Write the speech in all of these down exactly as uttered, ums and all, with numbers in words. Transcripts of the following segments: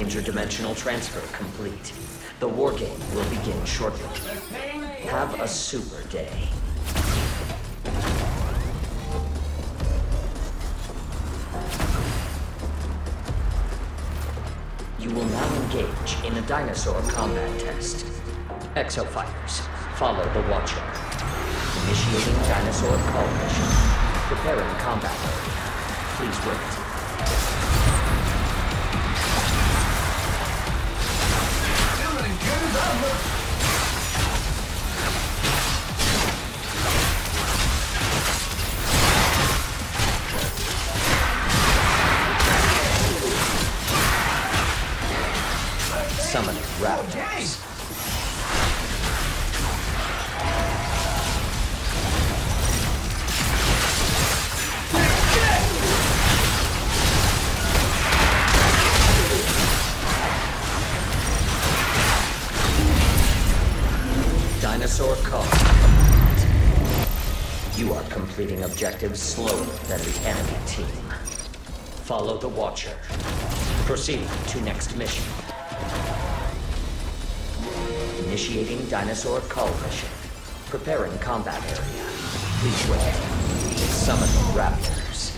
Interdimensional transfer complete. The war game will begin shortly. Have a super day. You will now engage in a dinosaur combat test. Exofighters, follow the Watcher. Initiating dinosaur call mission. Preparing combat area. Please wait. Summon Raptors. Dinosaur call. You are completing objectives slower than the enemy team. Follow the Watcher. Proceed to next mission. Initiating dinosaur call mission. Preparing combat area. Please wait. Summon Raptors.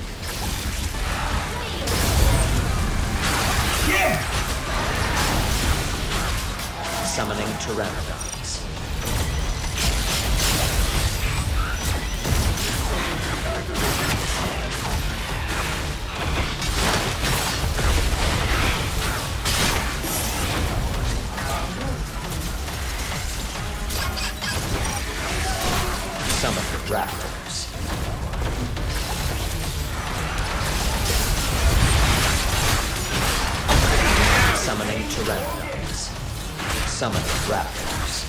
Yeah! Summoning Pteranodons. Summon Raptors. Summoning Pteranodons. Summon Raptors.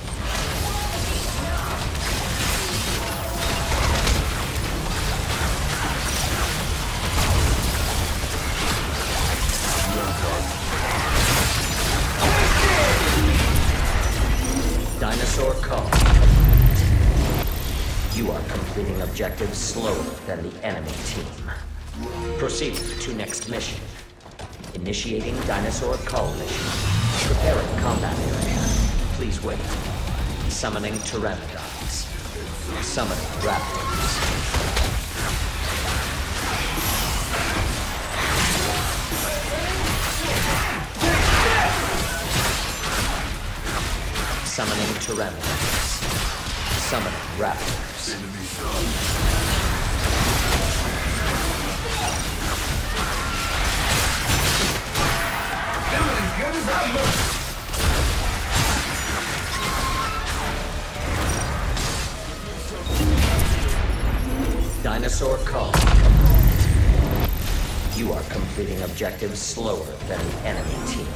Dinosaur call. You are completing objectives slower than the enemy team. Proceed to next mission. Initiating dinosaur call mission. Preparing combat area. Please wait. Summoning Pteranodons. Summon Raptors. Summoning Pteranodons. Summon Raptors. Dinosaur call. You are completing objectives slower than the enemy team.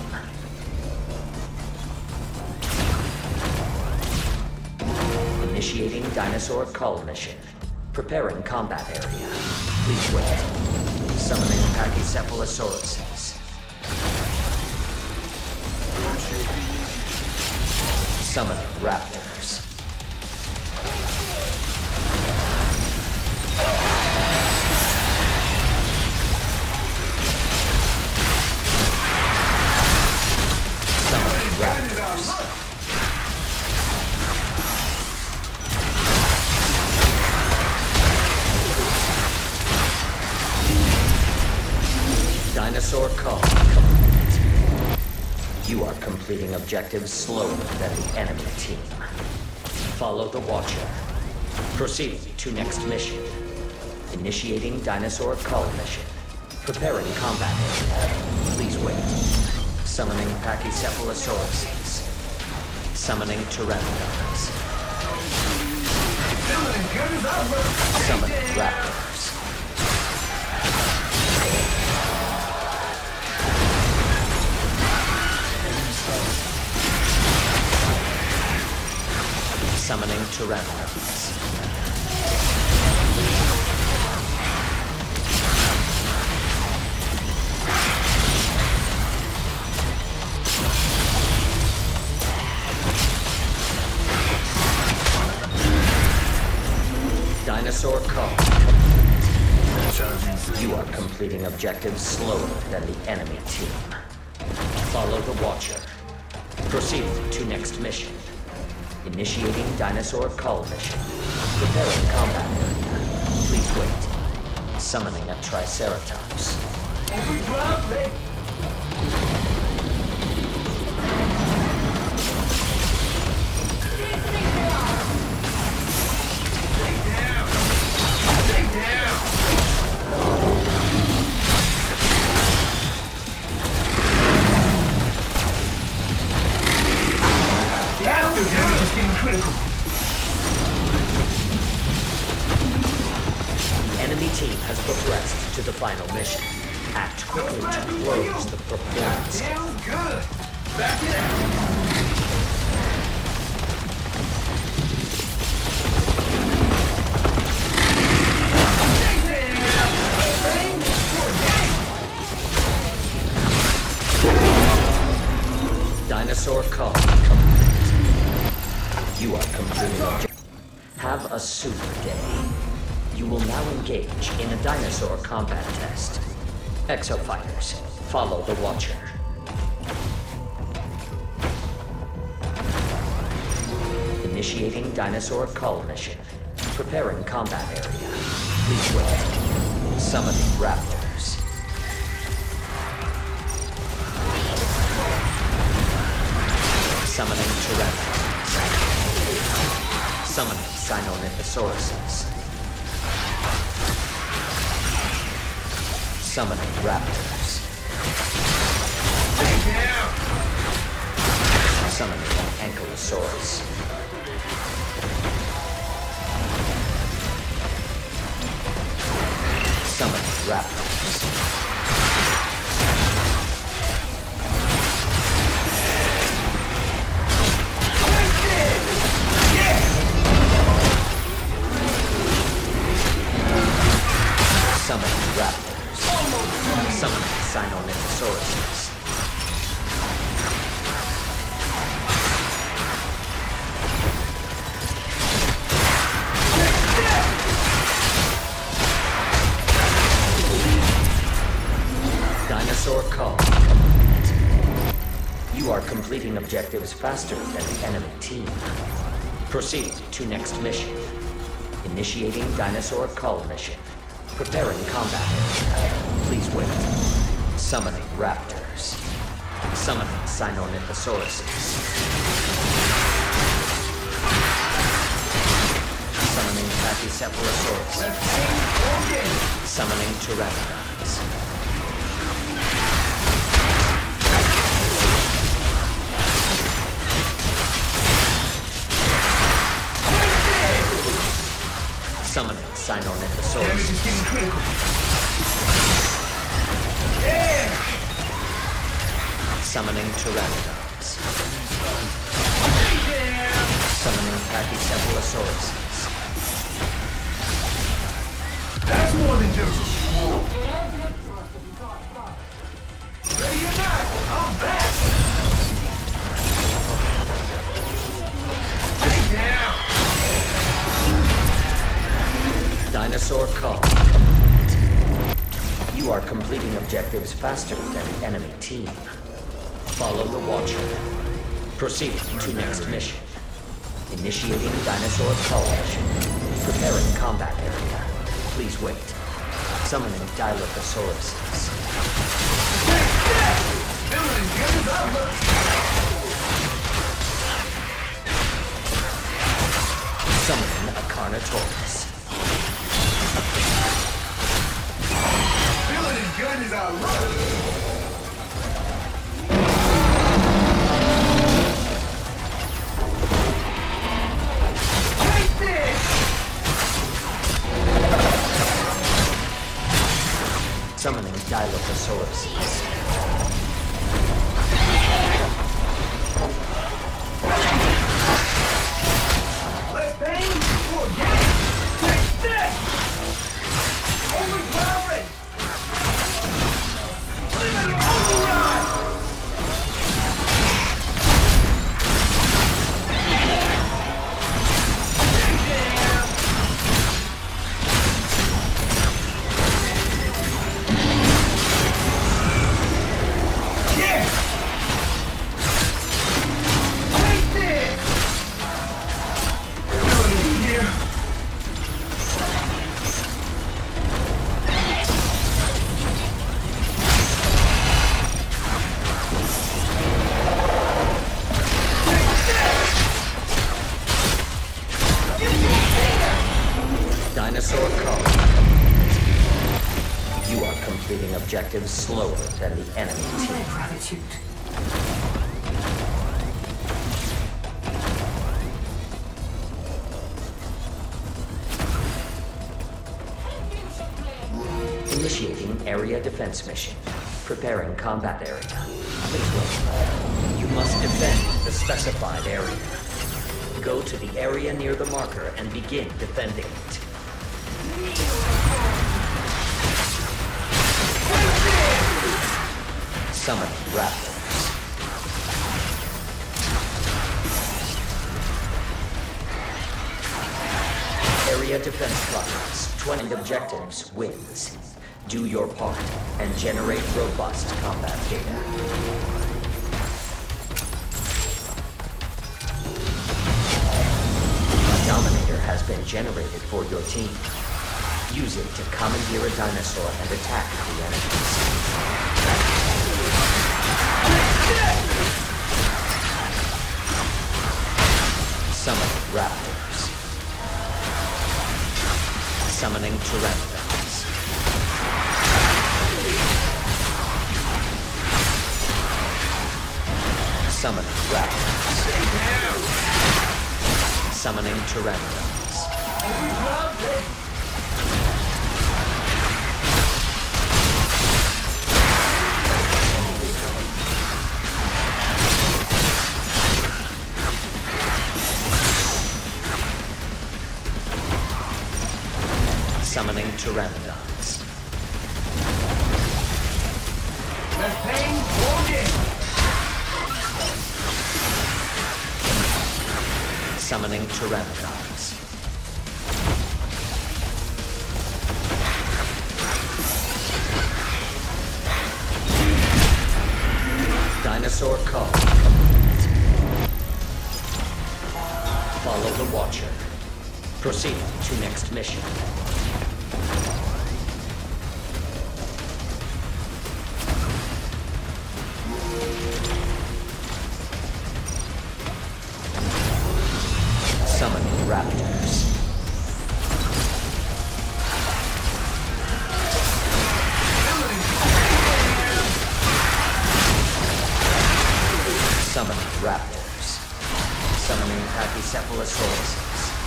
Initiating dinosaur call mission. Preparing combat area. Please wait. Summoning Pachycephalosauruses. Summoning Raptors. Summoning Raptors. Dinosaur call. You are completing objectives slower than the enemy team. Follow the Watcher. Proceed to next mission. Initiating dinosaur call mission. Preparing combat area. Please wait. Summoning Pachycephalosauruses. Summoning Pteranodons. Summon Raptors. Summoning Pteranodons. Dinosaur call. You are completing objectives slower than the enemy team. Follow the Watcher. Proceed to next mission. Initiating Dinosaur Cull mission. Preparing combat area. Please wait. Summoning a Triceratops. Every drop, ready. Critical. The enemy team has progressed to the final mission. Act quickly to close the performance. Damn good. Back it up. Dinosaur Cull. You are completing. Have a super day. You will now engage in a dinosaur combat test. Exofighters, follow the Watcher. Initiating Dinosaur Cull mission. Preparing combat area. Please wait. Summoning Raptors. Summoning Tyrannosaurus. Summoning Sinornithosauruses. Summoning Raptors. Summoning an Ankylosaurus. Summoning Raptors. Summoning Raptors. Summoning Sinornithosauruses. Dinosaur Cull. You are completing objectives faster than the enemy team. Proceed to next mission. Initiating Dinosaur Cull mission. Preparing combat area. Please wait. Summoning Raptors. Summoning Sinornithosauruses. Summoning Pachycephalosaurus. Summoning Pteranodons. Summoning Sinornithosaurus. Yeah. Summoning Pteranodons. Summoning Pachycephalosaurus. That's more than just ready or not, I'm back. Stay down. Dinosaur Cull. You are completing objectives faster than the enemy team. Follow the Watcher. Proceed to next mission. Initiating Dinosaur Cull mission. Preparing combat area. Please wait. Summoning Dilophosaurus. Summoning a Carnotaurus. Feeling as good as I look. Take this! Summoning Dilophosaurus. Let's bang for a game! Take this! Overpowering! Limit override! completing objectives slower than the enemy team. Gratitude. Initiating area defense mission. Preparing combat area. Please wait. You must defend the specified area. Go to the area near the marker and begin defending it. Summon Raptors. Area defense progress. twenty objectives wins. Do your part and generate robust combat data. A Dominator has been generated for your team. Use it to commandeer a dinosaur and attack the enemies. Summon Raptors. Summoning Pteranodons. Summoning Raptors. Summoning Pteranodons. Summoning Pteranodons. Less pain, more gain. Summoning Pteranodons. Dinosaur call complete. Follow the Watcher. Proceed to next mission. Summoning Raptors. Summoning Raptors. Summoning Pachycephalosauruses.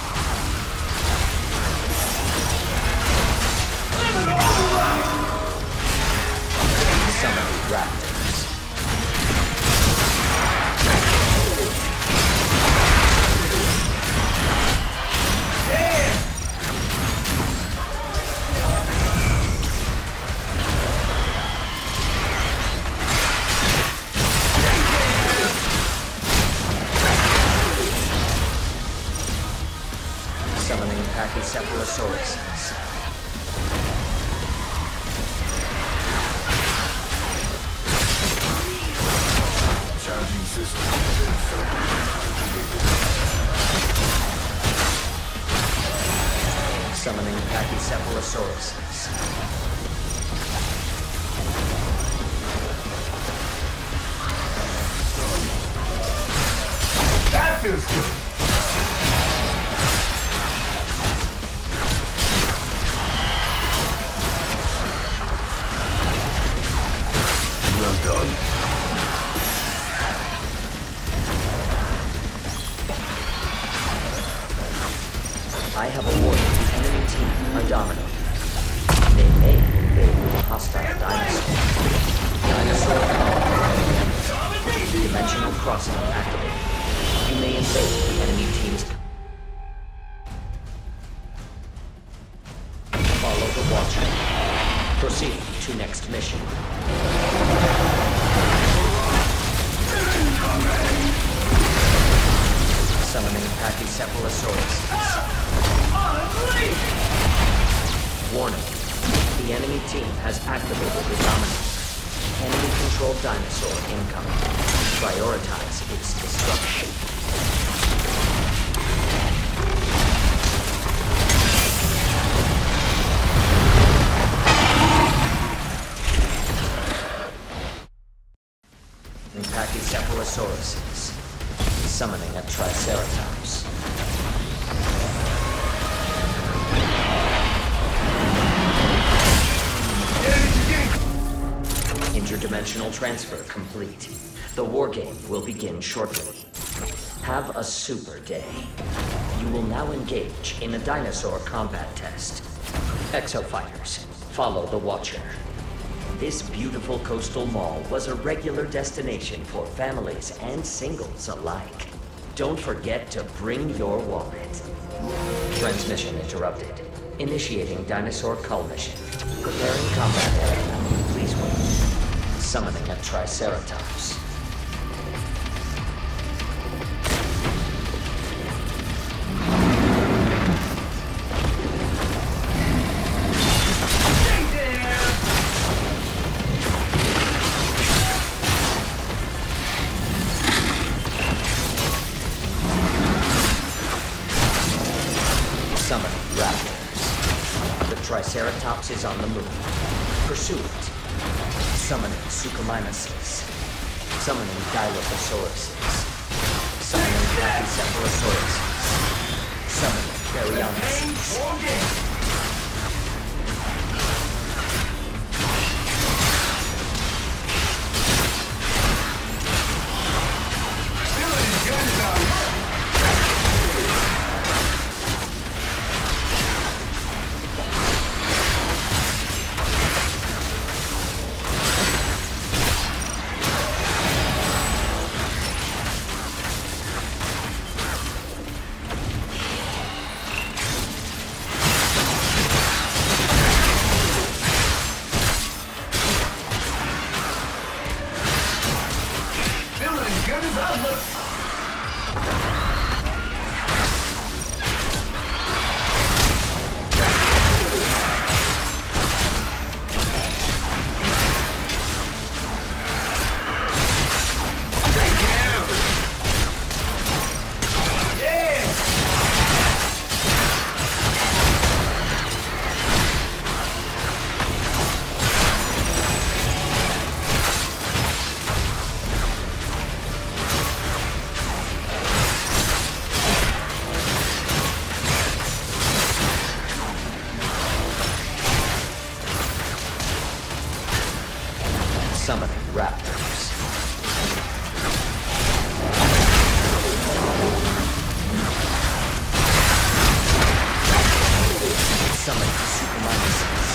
Summoning Raptors. Summoning Pachycephalosauruses. Charging system. Summoning Pachycephalosauruses. That feels good. Well done. I have awarded the enemy team a Dominator. They may invade with a hostile dinosaur. Dinosaur call. Dimensional crossing activated. You may invade the enemy team's. Follow the Watcher. Proceed to next mission. Summoning Pachycephalosauruses. Warning. The enemy team has activated the Dominator. Enemy-controlled dinosaur incoming. Prioritize its destruction. Pachycephalosauruses. Summoning a Triceratops. Enemies are getting Interdimensional transfer complete. The war game will begin shortly. Have a super day. You will now engage in a dinosaur combat test. Exofighters, follow the Watcher. This beautiful coastal mall was a regular destination for families and singles alike. Don't forget to bring your wallet. Transmission interrupted. Initiating dinosaur cull mission. Preparing combat area. Please wait. Summoning a Triceratops. Summoning raptors. The Triceratops is on the move. Pursue it. Summoning Suchomimuses. Summoning Dilophosaurus. Summoning Pachycephalosauruses. Summoning Baryonyx. Summoning raptors. Summoning Suchomimuses.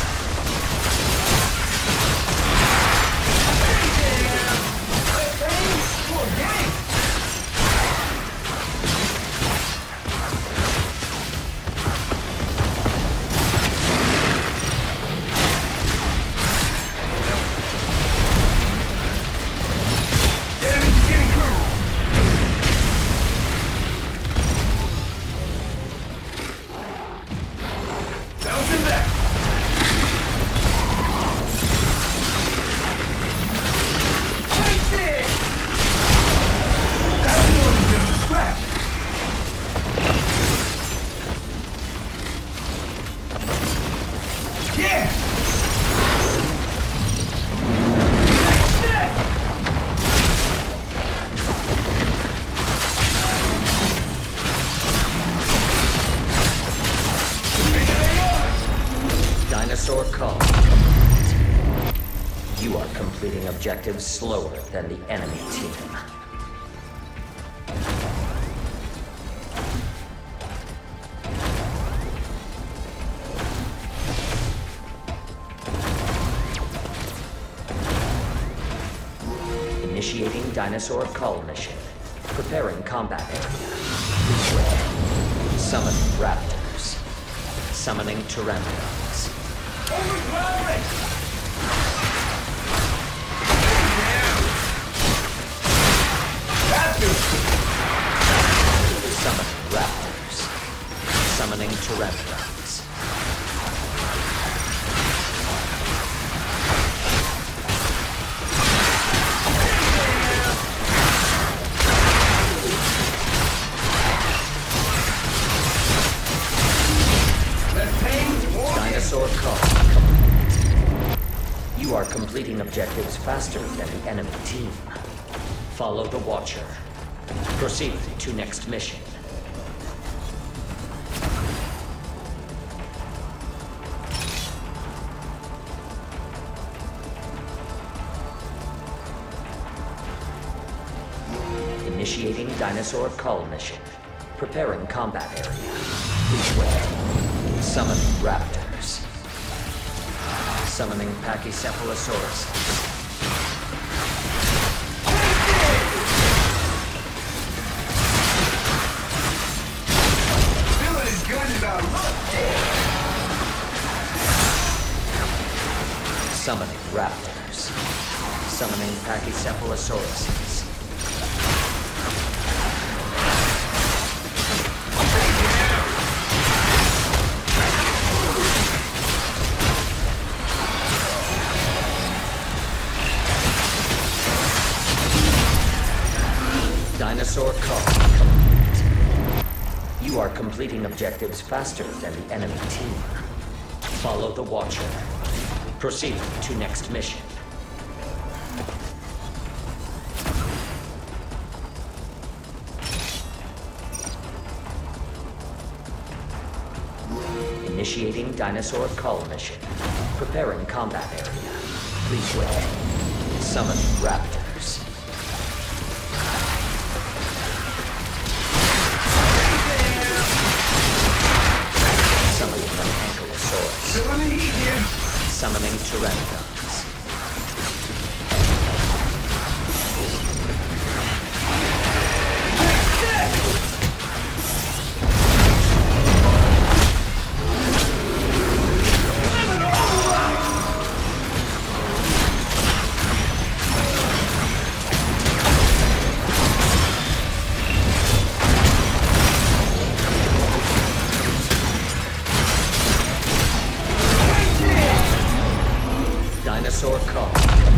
Dinosaur cull complete. You are completing objectives slower than the enemy team. Initiating dinosaur cull mission. Preparing combat area. Please wait. Summoning raptors. Summoning pteranodons. Overwhelming! Summoning raptors. Summoning pteranodons. Dinosaur cull complete. You are completing objectives faster than the enemy team. Follow the Watcher. Proceed to next mission. Initiating dinosaur cull mission. Preparing combat area. Please wait. Summoning raptors. Summoning Pachycephalosaurus. Summoning raptors. Summoning Pachycephalosauruses. Dinosaur cull complete. You are completing objectives faster than the enemy team. Follow the Watcher. Proceed to next mission. Initiating dinosaur cull mission. Preparing combat area. Please wait. Summoning raptors. Summoning an Ankylosaurus. Summoning Pteranodons. Dinosaur cull.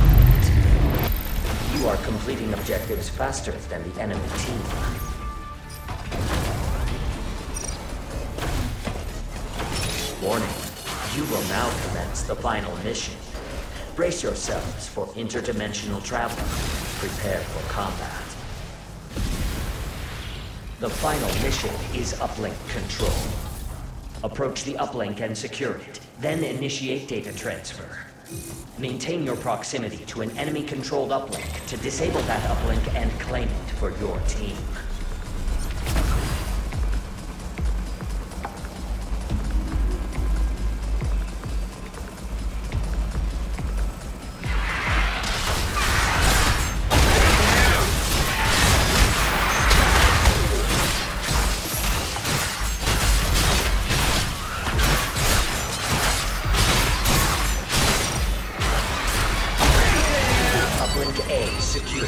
You are completing objectives faster than the enemy team. Warning, you will now commence the final mission. Brace yourselves for interdimensional travel. Prepare for combat. The final mission is uplink control. Approach the uplink and secure it, then initiate data transfer. Maintain your proximity to an enemy-controlled uplink to disable that uplink and claim it for your team. Uplink A secured.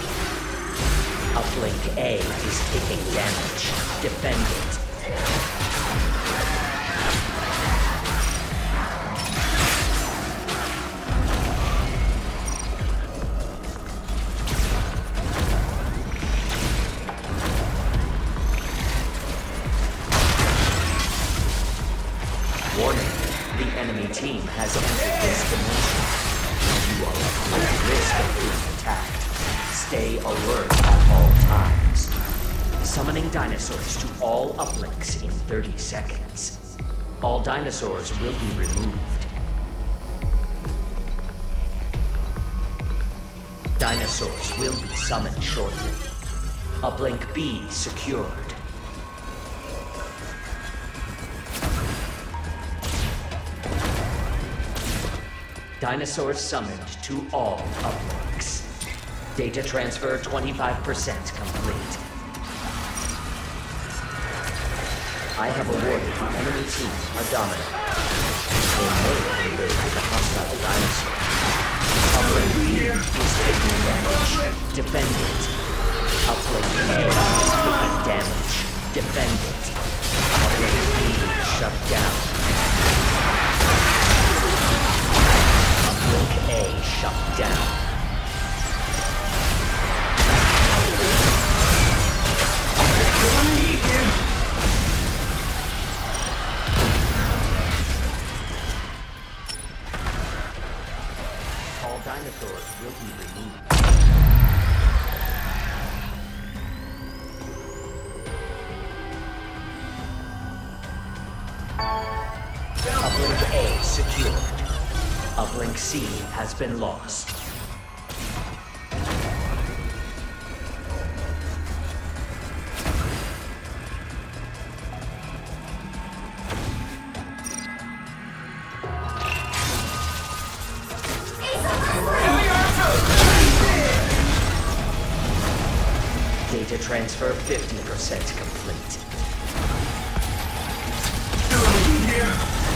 Uplink A is taking damage. Defend it. Warning, the enemy team has entered this dimension. You are at great risk of being attacked. Stay alert at all times. Summoning dinosaurs to all uplinks in thirty seconds. All dinosaurs will be removed. Dinosaurs will be summoned shortly. Uplink B secured. Dinosaurs summoned to all uplinks. Data transfer twenty-five percent complete. I have awarded the enemy team a domino. They may invade the hostile dinosaur. Uplink B is taking damage. Defend it. Uplink A is taking damage. Defend it. Uplink B shut down. Uplink A shut down. All dinosaurs will be removed. Uplink A secured. Uplink C has been lost. transfer fifty percent complete. Still a lead here.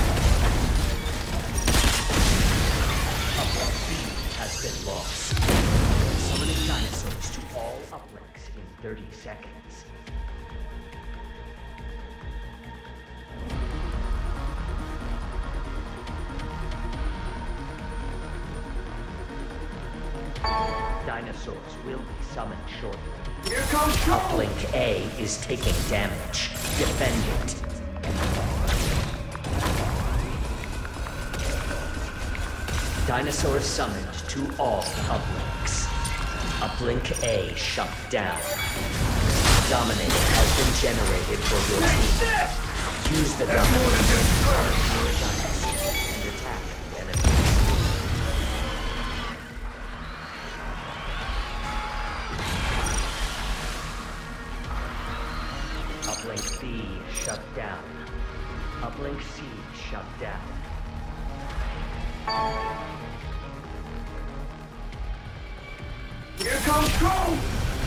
Uplink B has been lost. Summoning dinosaurs to all uplinks in thirty seconds. Dinosaurs will be summoned shortly. Here comes trouble. Uplink A is taking damage. Defend it. Dinosaurs summoned to all uplinks. Uplink A shut down. Dominator has been generated for your team. Use the That's more than just Dominator and attack the enemy. Uplink B shut down. Uplink C shut down. Here comes trouble.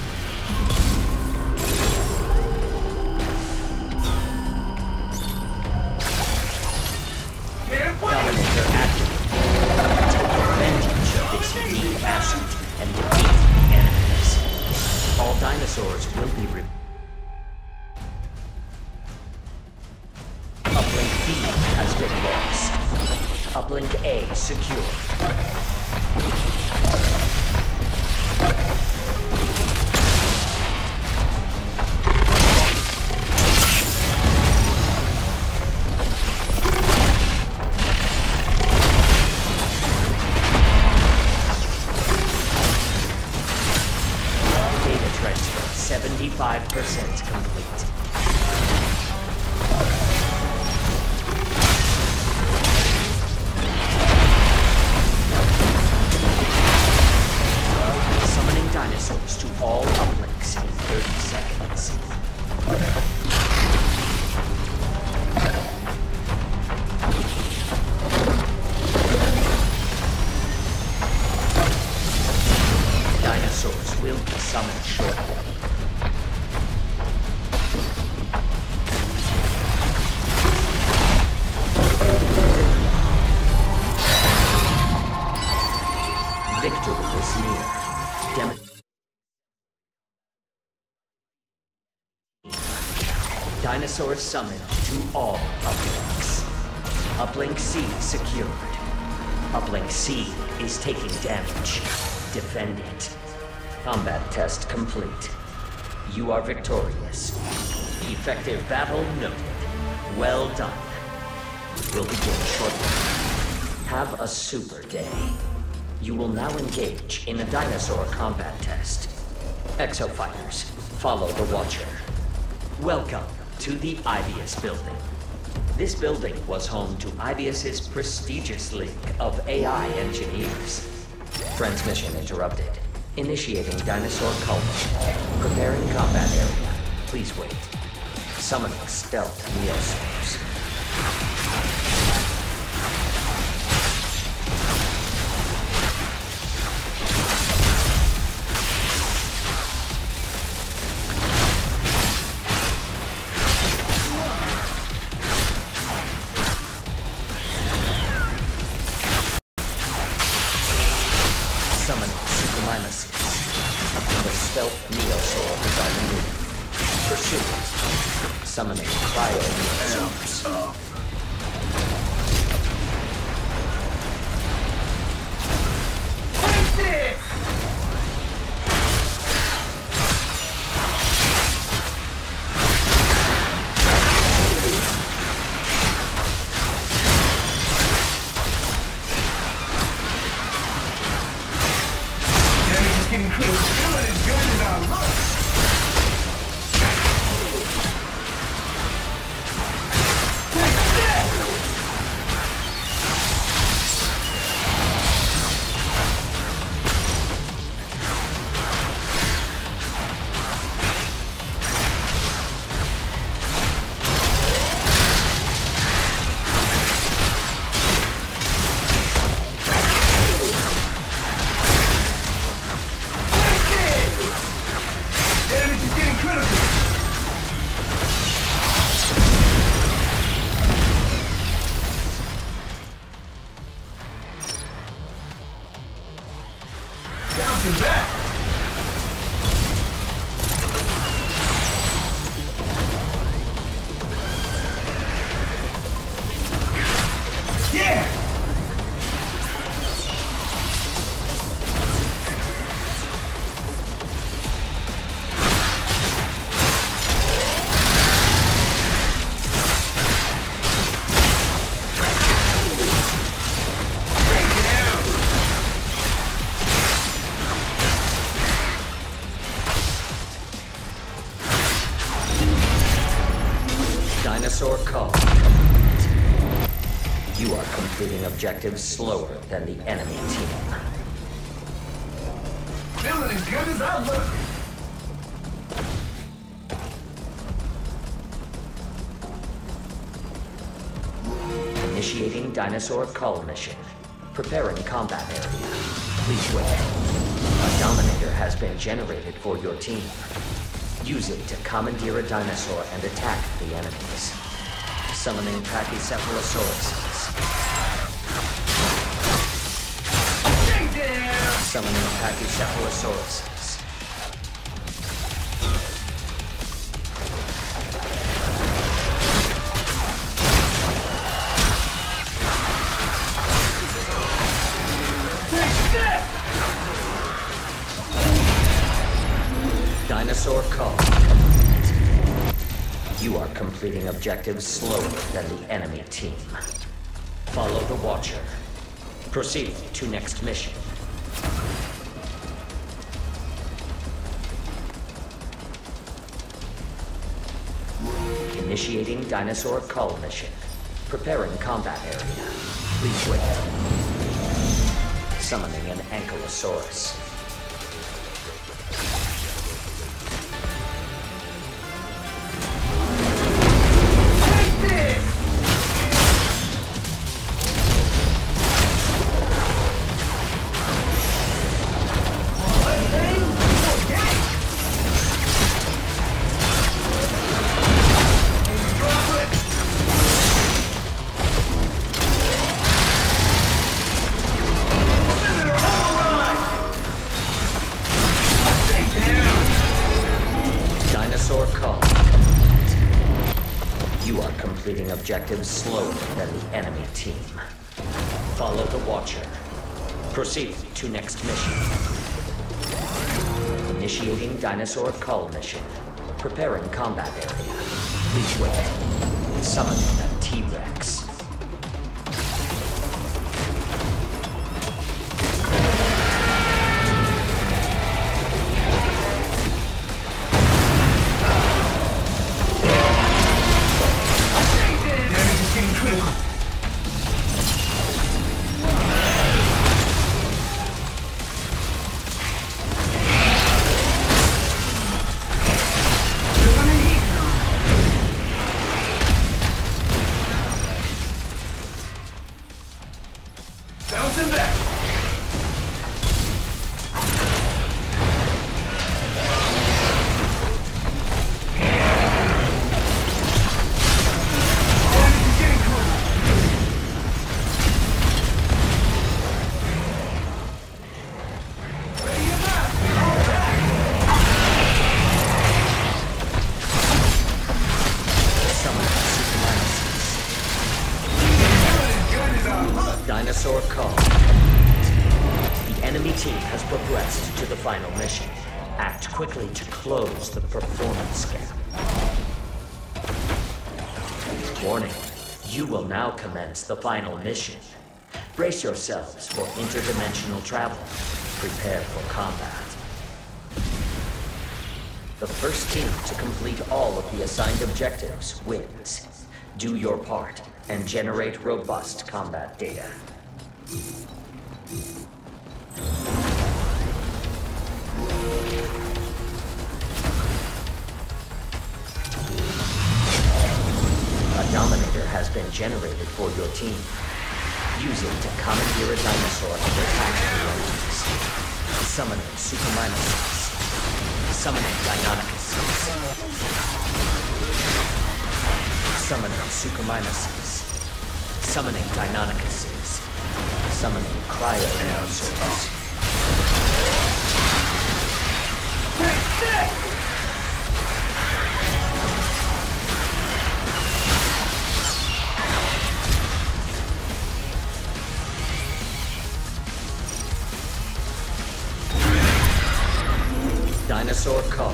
Can't wait. Dominator activated. Take advantage of this unique asset and defeat the enemies. All dinosaurs will be re- Uplink B has been lost. Uplink A secure. Data transfer seventy-five percent complete. Summoning dinosaurs to all uplinks in thirty seconds. Dinosaurs will be summoned shortly. Victory is near. Dem- Dinosaurs summoned to all uplinks. Uplink C secured. Uplink C is taking damage. Defend it. Combat test complete. You are victorious. Effective battle noted. Well done. We'll begin shortly. Have a super day. You will now engage in a dinosaur combat test. Exofighters, follow the Watcher. Welcome to the Ibius Building. This building was home to Ibius's prestigious league of A I engineers. Transmission interrupted. Initiating dinosaur culling. Preparing combat area. Please wait. Summoning stealth neosaurs. Summoning Supermimus. The stealth neosaur design move. Pursuit. Summoning Cryo Neosaurs. Take this. Damage is getting close. Feeling as good as I look. Take this. Take this. Bouncing back. Yeah! Dinosaur Call. You are completing objectives slower than the enemy team. Feeling as good as I look. Initiating Dinosaur Cull mission. Preparing combat area. Please wait. A Dominator has been generated for your team. Use it to commandeer a dinosaur and attack the enemies. Summoning Pachycephalosauruses. Stay down! Summoning Pachycephalosauruses. Dinosaur Call. You are completing objectives slower than the enemy team. Follow the Watcher. Proceed to next mission. Initiating Dinosaur Cull mission. Preparing combat area. Please wait. Summoning an Ankylosaurus. You are completing objectives slower than the enemy team. Follow the Watcher. Proceed to next mission. Initiating Dinosaur Cull mission. Preparing combat area. Please wait. Summoning a T-Rex. Bouncing back. Dinosaur Call. The enemy team has progressed to the final mission. Act quickly to close the performance gap. Warning, you will now commence the final mission. Brace yourselves for interdimensional travel. Prepare for combat. The first team to complete all of the assigned objectives wins. Do your part and generate robust combat data. A Dominator has been generated for your team. Use it to commandeer a dinosaur and attack the enemies. Summoning Suchomimuses. Summoning Deinonychuses. Summoning Suchomimuses. Summoning Deinonychuses. Summoning Cryodinosaurs. Dinosaur call.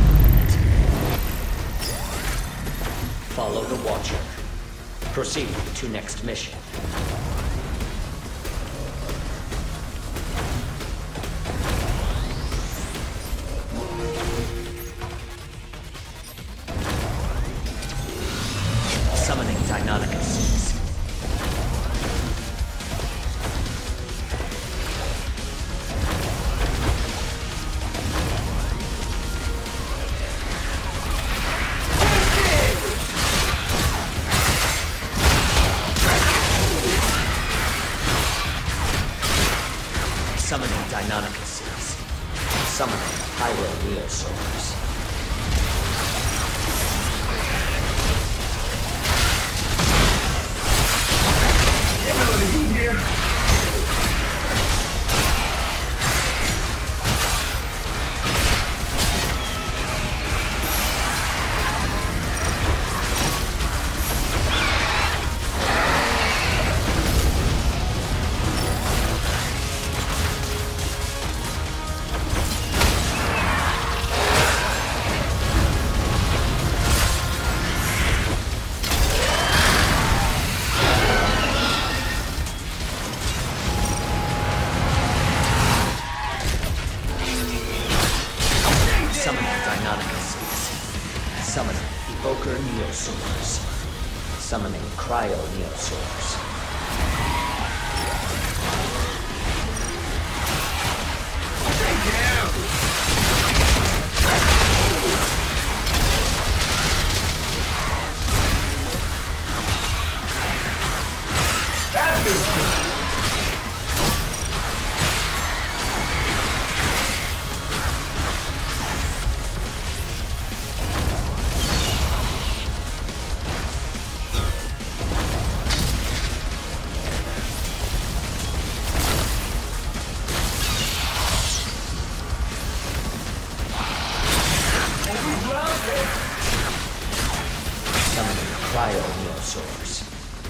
Follow the Watcher. Proceed to next mission. Summoning Deinonychus. Summoning Deinonychus. Summoning Pyro Neosaurs. Everybody here. Summoning Evoker Neosaurs. Summoning Cryo Neosaurs. Summoning Cryo Neosaurs.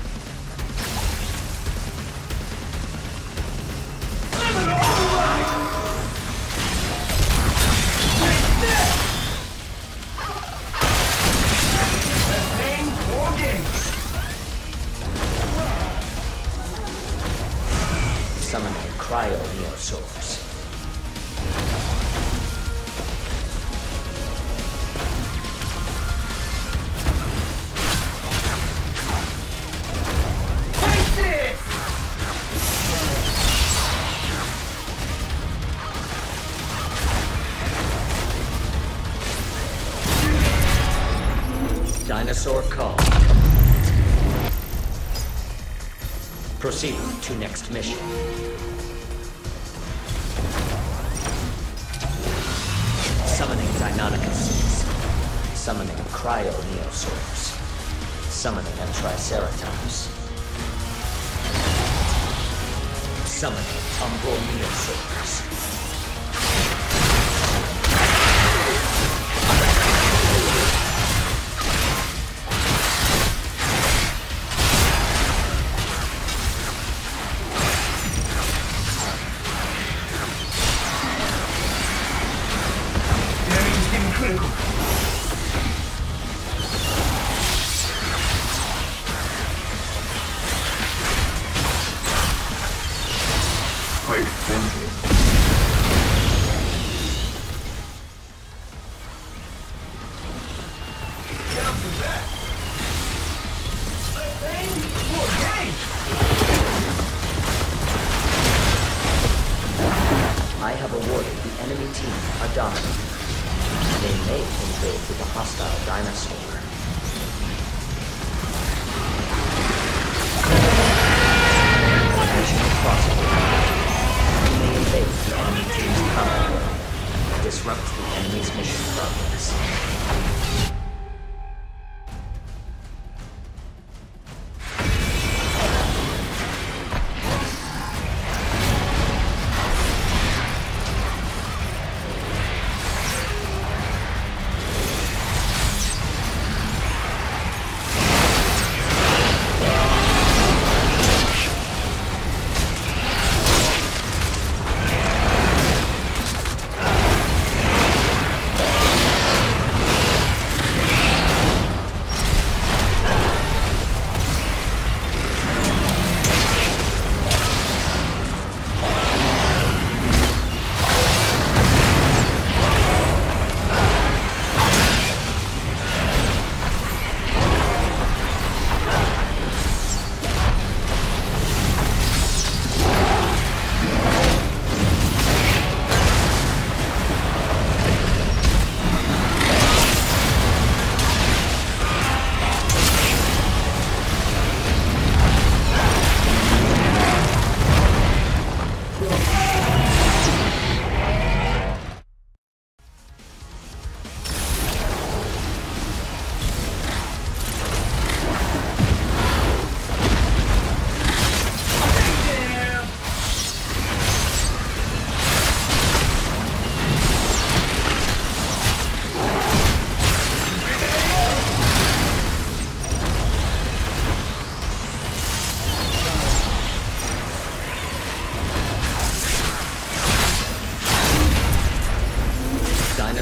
Summoning Cryo Neosaurs. Dinosaur call. Proceed to next mission. Summoning Deinonychus. Summoning Cryo Neosaurs. Summoning a Triceratops. Summoning Umbral Neosaurs. Wait, thinking. Get up to that. Aim for game. I have awarded the enemy team a dominant. They may invade with a hostile dinosaur. Mission possible. You may invade the enemy team's combat and disrupt the enemy's mission progress.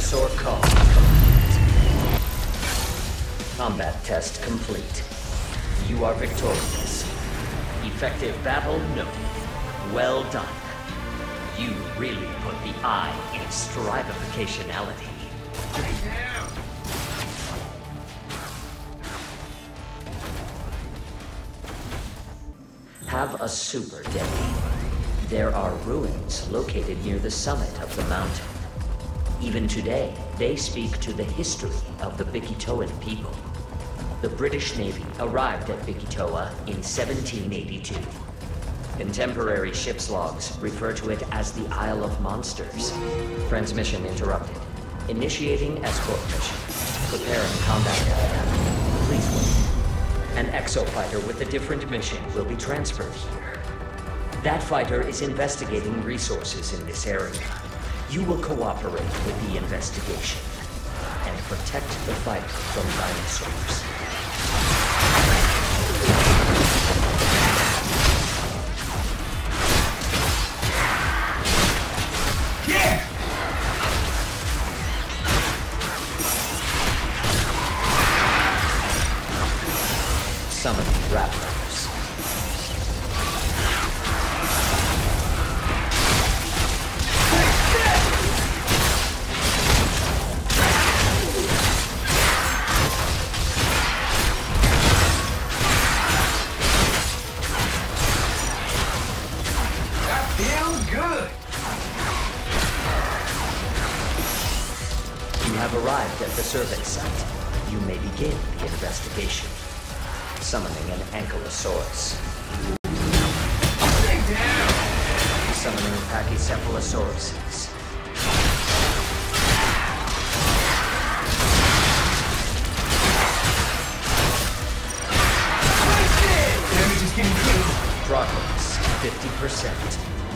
Dinosaur Call complete. Combat test complete. You are victorious. Effective battle? No. Well done. You really put the I in strivificationality. Have a super day. There are ruins located near the summit of the mountain. Even today, they speak to the history of the Bikitoan people. The British Navy arrived at Bikitoa in seventeen eighty-two. Contemporary ship's logs refer to it as the Isle of Monsters. Transmission interrupted. Initiating escort mission. Preparing combat area. Please wait. An exofighter with a different mission will be transferred here. That fighter is investigating resources in this area. You will cooperate with the investigation and protect the fighter from dinosaurs. Yeah! Summoning Raptors. Arrived at the survey site. You may begin the investigation. Summoning an Ankylosaurus. Summoning Pachycephalosauruses. Damage is getting crazy. Progress fifty percent.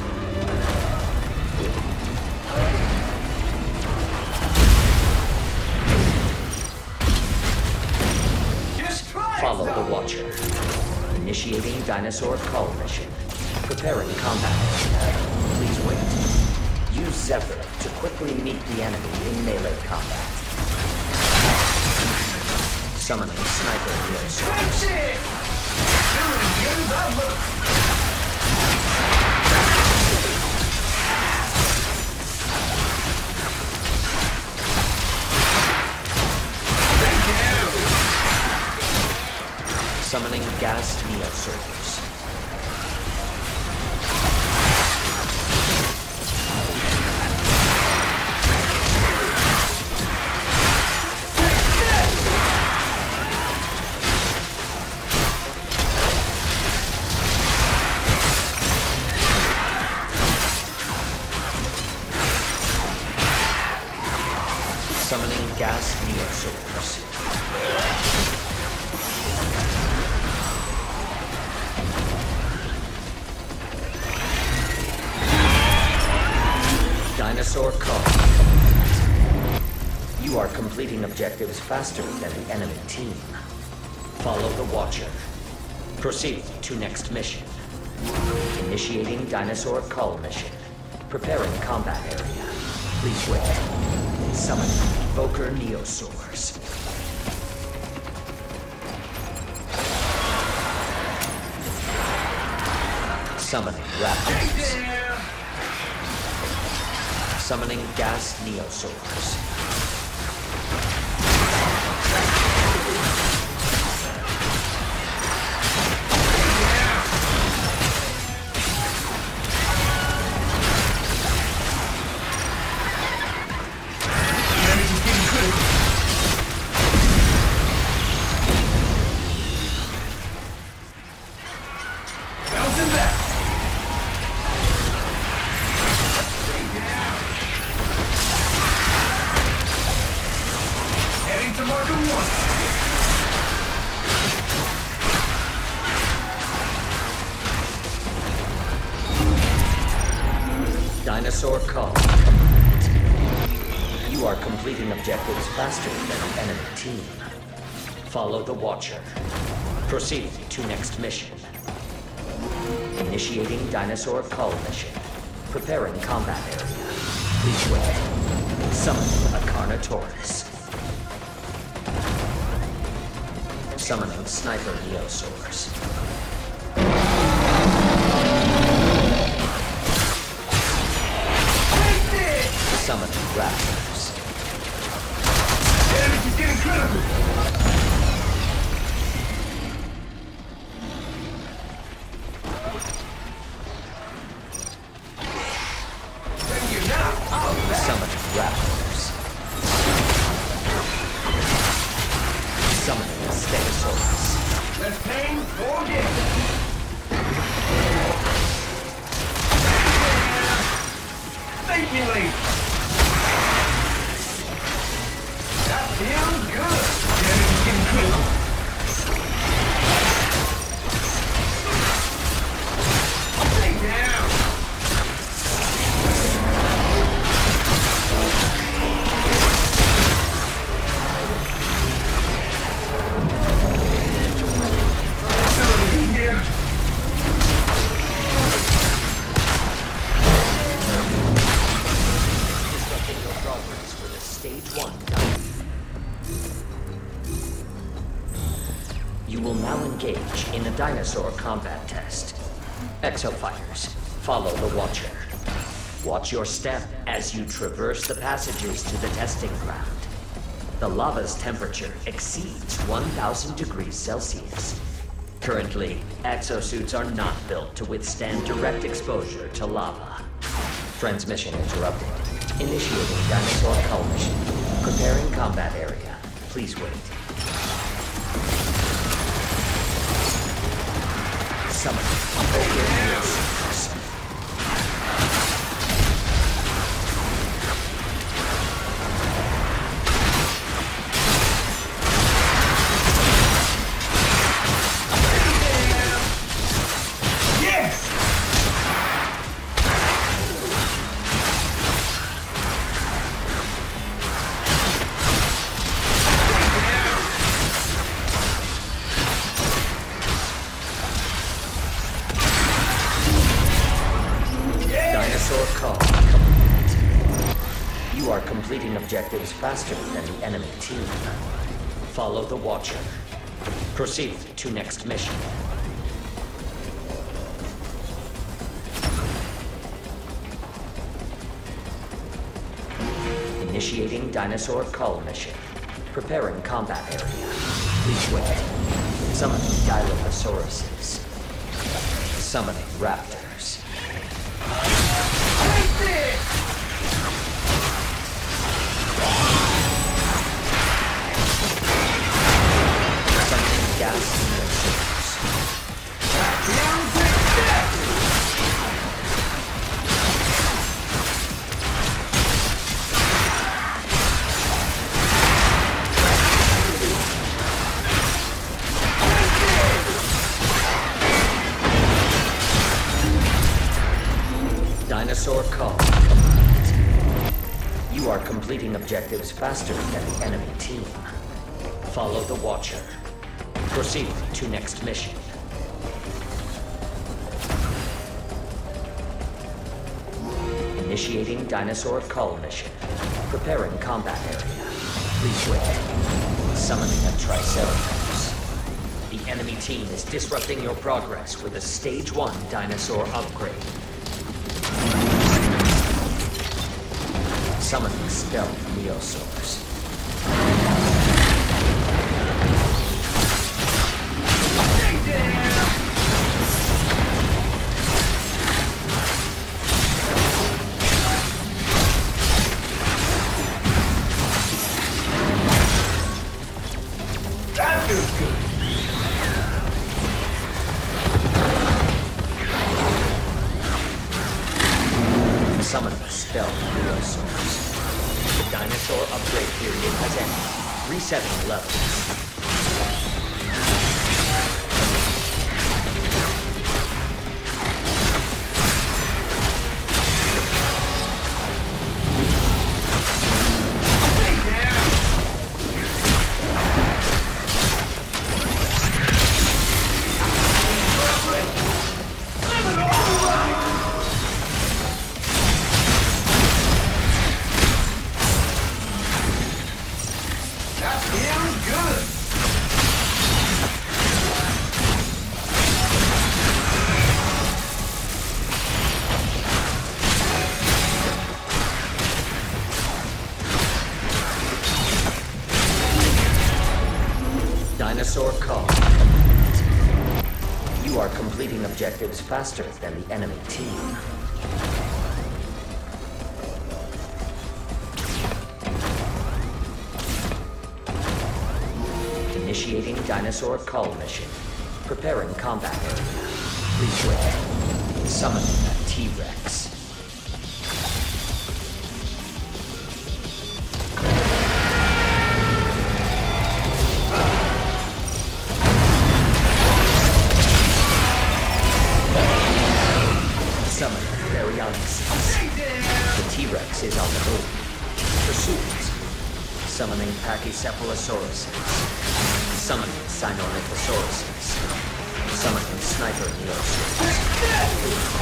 Follow the Watcher. Initiating Dinosaur Call mission. Preparing combat. Please wait. Use Zephyr to quickly meet the enemy in melee combat. Summoning Sniper Neosaurus. That's it! Doing as good as I look. Summoning Gas Neosaurus. Summoning Gas Neosaurus. Dinosaur Call. You are completing objectives faster than the enemy team. Follow the Watcher. Proceed to next mission. Initiating Dinosaur Call mission. Preparing combat area. Please wait. Summon Evoker Neosaurs. Summoning Raptors. Summoning Gas Neosaurs. Dinosaur Call. You are completing objectives faster than the enemy team. Follow the Watcher. Proceed to next mission. Initiating Dinosaur Call mission. Preparing combat area. Please wait. Summon a Carnotaurus. Summoning Sniper Neosaurs. Summoning Raptors. Damage is getting critical. Thank you now. Oh, Summoning Raptors. Summoning Stegosaurus. less pain, more gain. Thank me, lady. That feels good. Damage is getting critical. Stay down. Here. Disrupting your progress with a stage one done. You will now engage in a dinosaur combat test. Exofighters, follow the Watcher. Watch your step as you traverse the passages to the testing ground. The lava's temperature exceeds one thousand degrees Celsius. Currently, exosuits are not built to withstand direct exposure to lava. Transmission interrupted. Initiating dinosaur cull mission. Preparing combat area. Please wait. Summon Ogre Neosaurs. Yes! Dinosaur cull complete. You are completing objectives faster than the enemy team. Follow the Watcher. Proceed to next mission. Initiating dinosaur cull mission. Preparing combat area. Please wait. Summoning Dilophosaurus. Summoning Raptors. Take this! Summoning Gas Neosaurs. Down, take this! Dinosaur cull complete. You are completing objectives faster than the enemy team. Follow the Watcher. Proceed to next mission. Initiating dinosaur cull mission. Preparing combat area. Please wait. Summoning a Triceratops. The enemy team is disrupting your progress with a stage one dinosaur upgrade. Summoning Stealth Neosaurs. Take down! That feels good. Summon Stealth Neosaurs. The dinosaur upgrade period has ended. Resetting levels. Take down! Live it all right! Dinosaur Cull complete. You are completing objectives faster than the enemy team. Initiating Dinosaur Cull mission. Preparing combat area. Please wait. Summoning a T-Rex. Summoning Baryonyx. The T-Rex is on the move. Pursuit. Summoning Pachycephalosauruses. Summoning Sinornithosauruses. Summoning Sniper Neosaurus.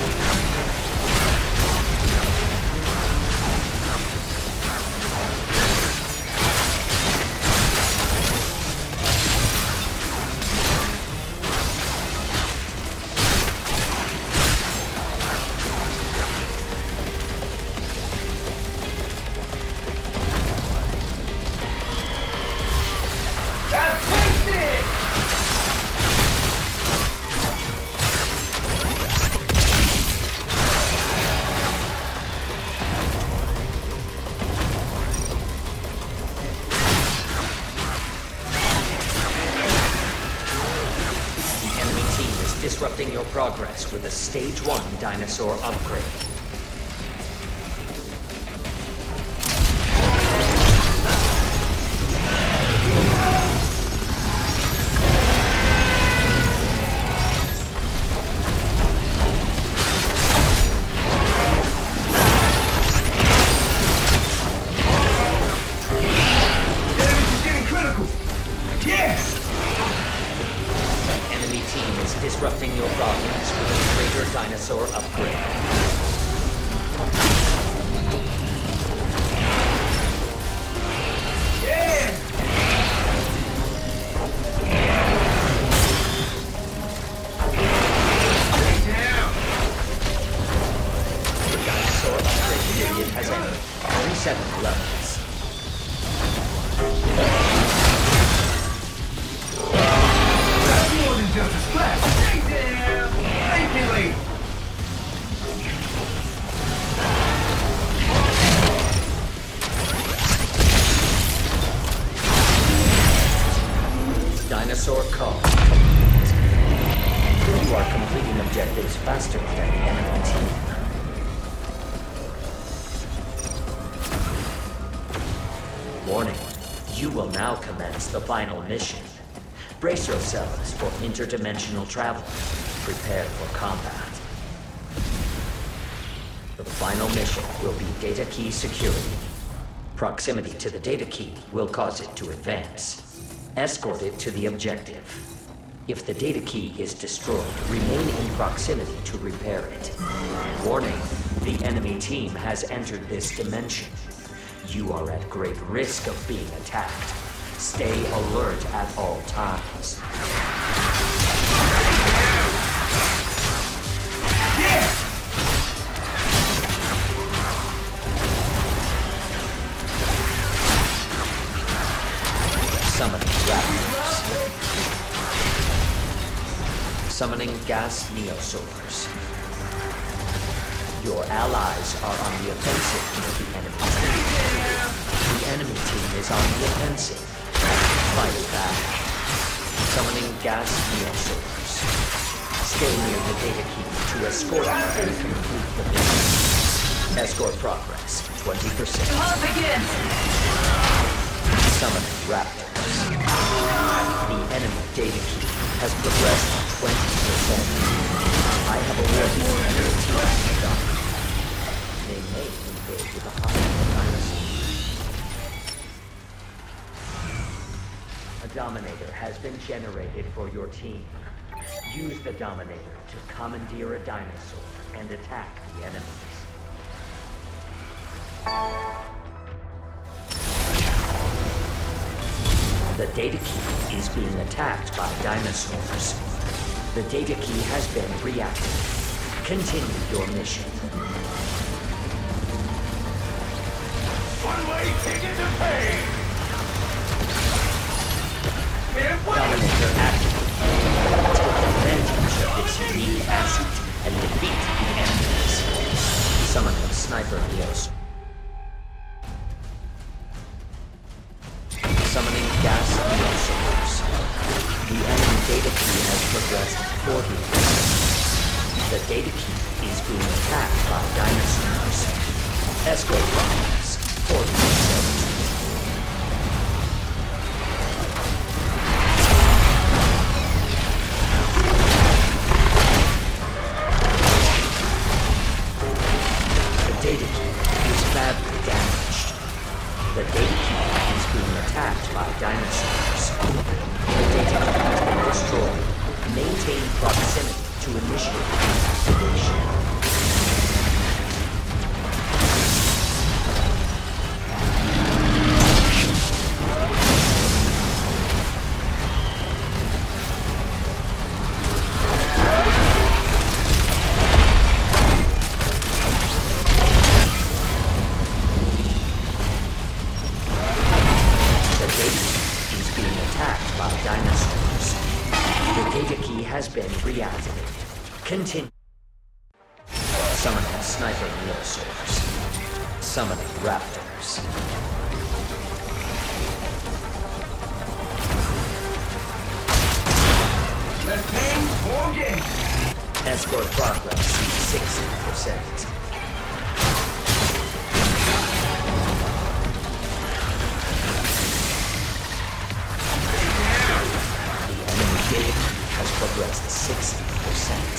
Disrupting your progress with a Stage one dinosaur upgrade. Damage is getting critical. Yeah! Disrupting your progress with a greater dinosaur upgrade. Yeah! Stay down! The dinosaur upgrade period has ended. twenty-seven levels. That's more than just a splash. Manipulate! Dinosaur Cull. You are completing objectives faster than the enemy team. Warning. You will now commence the final mission. Brace yourselves for interdimensional travel. Prepare for combat. The final mission will be data key security. Proximity to the data key will cause it to advance. Escort it to the objective. If the data key is destroyed, remain in proximity to repair it. Warning, the enemy team has entered this dimension. You are at great risk of being attacked. Stay alert at all times. Summoning raptors. Summoning gas neosaurs. Your allies are on the offensive near the enemy team. The enemy team is on the offensive. Fight back. Summoning gas neosaurs. Stay near the data key to escort and complete the mission. Escort progress, twenty percent. Begin. Summoning raptors. The enemy data key has progressed twenty percent. I have a warning for enemy team. They may engage with a hostile dinosaur. A Dominator has been generated for your team. Use the Dominator to commandeer a dinosaur and attack the enemies. The data key is being attacked by dinosaurs. The data key has been reactivated. Continue your mission. One way ticket to pain! Dominator active. Take advantage of this unique asset and defeat the enemies. Summon the Sniper Neos. Summoning Gas Neosomers. The enemy data key has progressed forty percent. The data key is being attacked by dinosaurs. Escort progress forty percent. Data key is badly damaged. The data key is being attacked by dinosaurs. The data key has been destroyed. Maintain proximity to initiate activation. Has been reactivated. Continue. Summoning Sniper Neosaurs. Summoning Raptors. Let's game or game. Escort progress sixty percent. The enemy data has progressed sixty percent.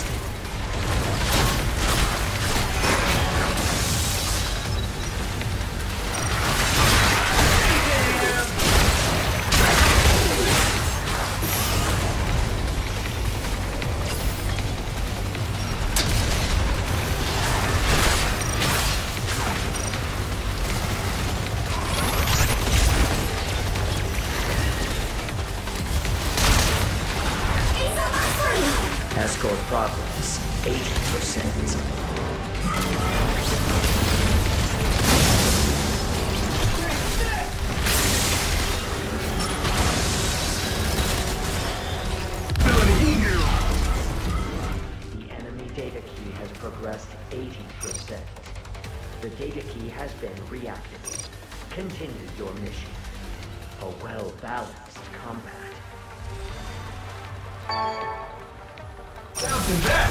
Escort progress eighty percent. The enemy data key has progressed eighty percent. The data key has been reactivated. Continue your mission. A well-balanced combat. Bouncing back.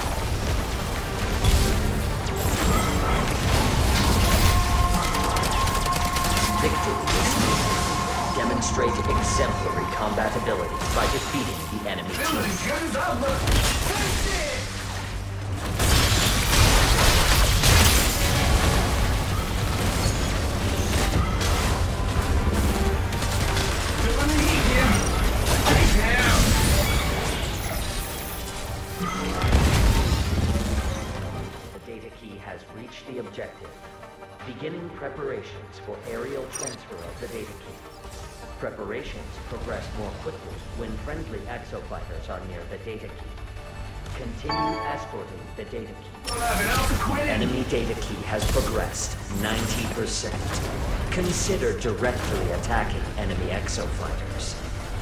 Victory is near. Demonstrate exemplary combat ability by defeating the enemy team. Building guns up. Take it. Feeling the heat here. Take down. The data key has reached the objective. Beginning preparations for aerial transfer of the data key. Preparations progress more quickly when friendly exofighters are near the data key. Continue escorting the data key. We'll have an alpha quit. Enemy data key has progressed ninety percent. Consider directly attacking enemy exofighters.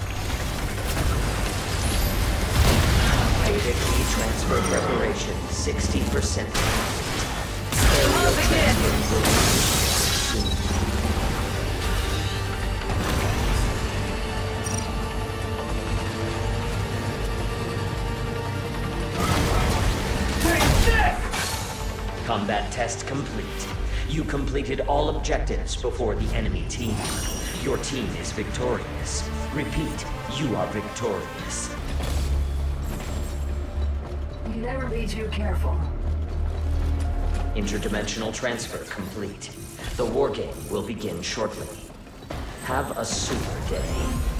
Data key transfer preparation sixty percent. Aerial transfer will be soon. Combat test complete. You completed all objectives before the enemy team. Your team is victorious. Repeat, you are victorious. You can never be too careful. Interdimensional transfer complete. The war game will begin shortly. Have a super day.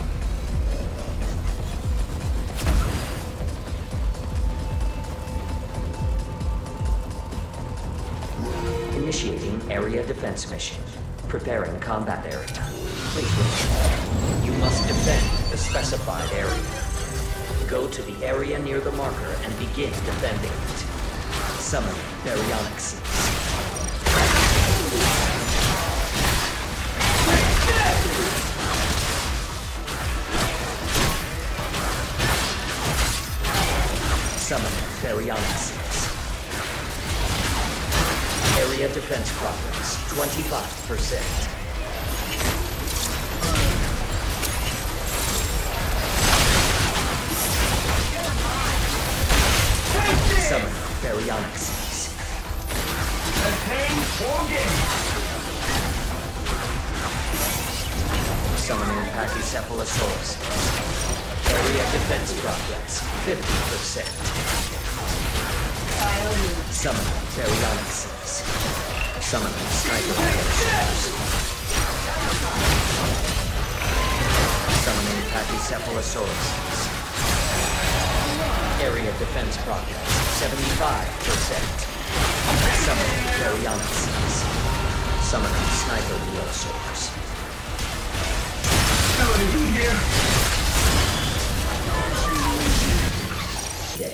Initiating area defense mission. Preparing combat area. Please wait. You must defend the specified area. Go to the area near the marker and begin defending it. Summon Baryonyx Seeds. defense progress, twenty-five percent. Summon Baryonyxes. Attain or gain. Summoning Pachycephalosaurus. Area defense progress, fifty percent. Summoning Baryonyxes. Summoning Sniper. Summoning Pachycephalosaurus. Area defense progress, seventy-five percent. Summoning Baryonyxes. Summoning Sniper Neosaurs. Melody here. Day.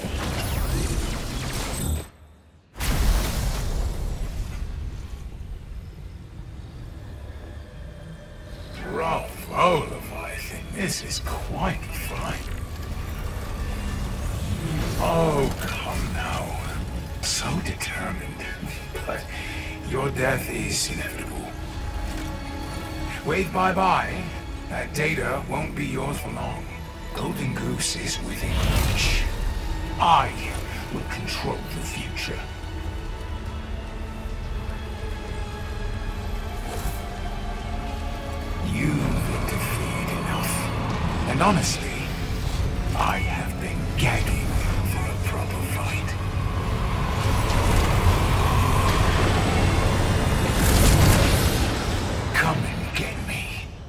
Bravo, Leviathan. This is quite a fight. Oh, come now. So determined. But your death is inevitable. Wave bye-bye. That data won't be yours for long. Golden Goose is within reach. I will control the future. You've interfered enough. And honestly, I have been gagging for a proper fight. Come and get me.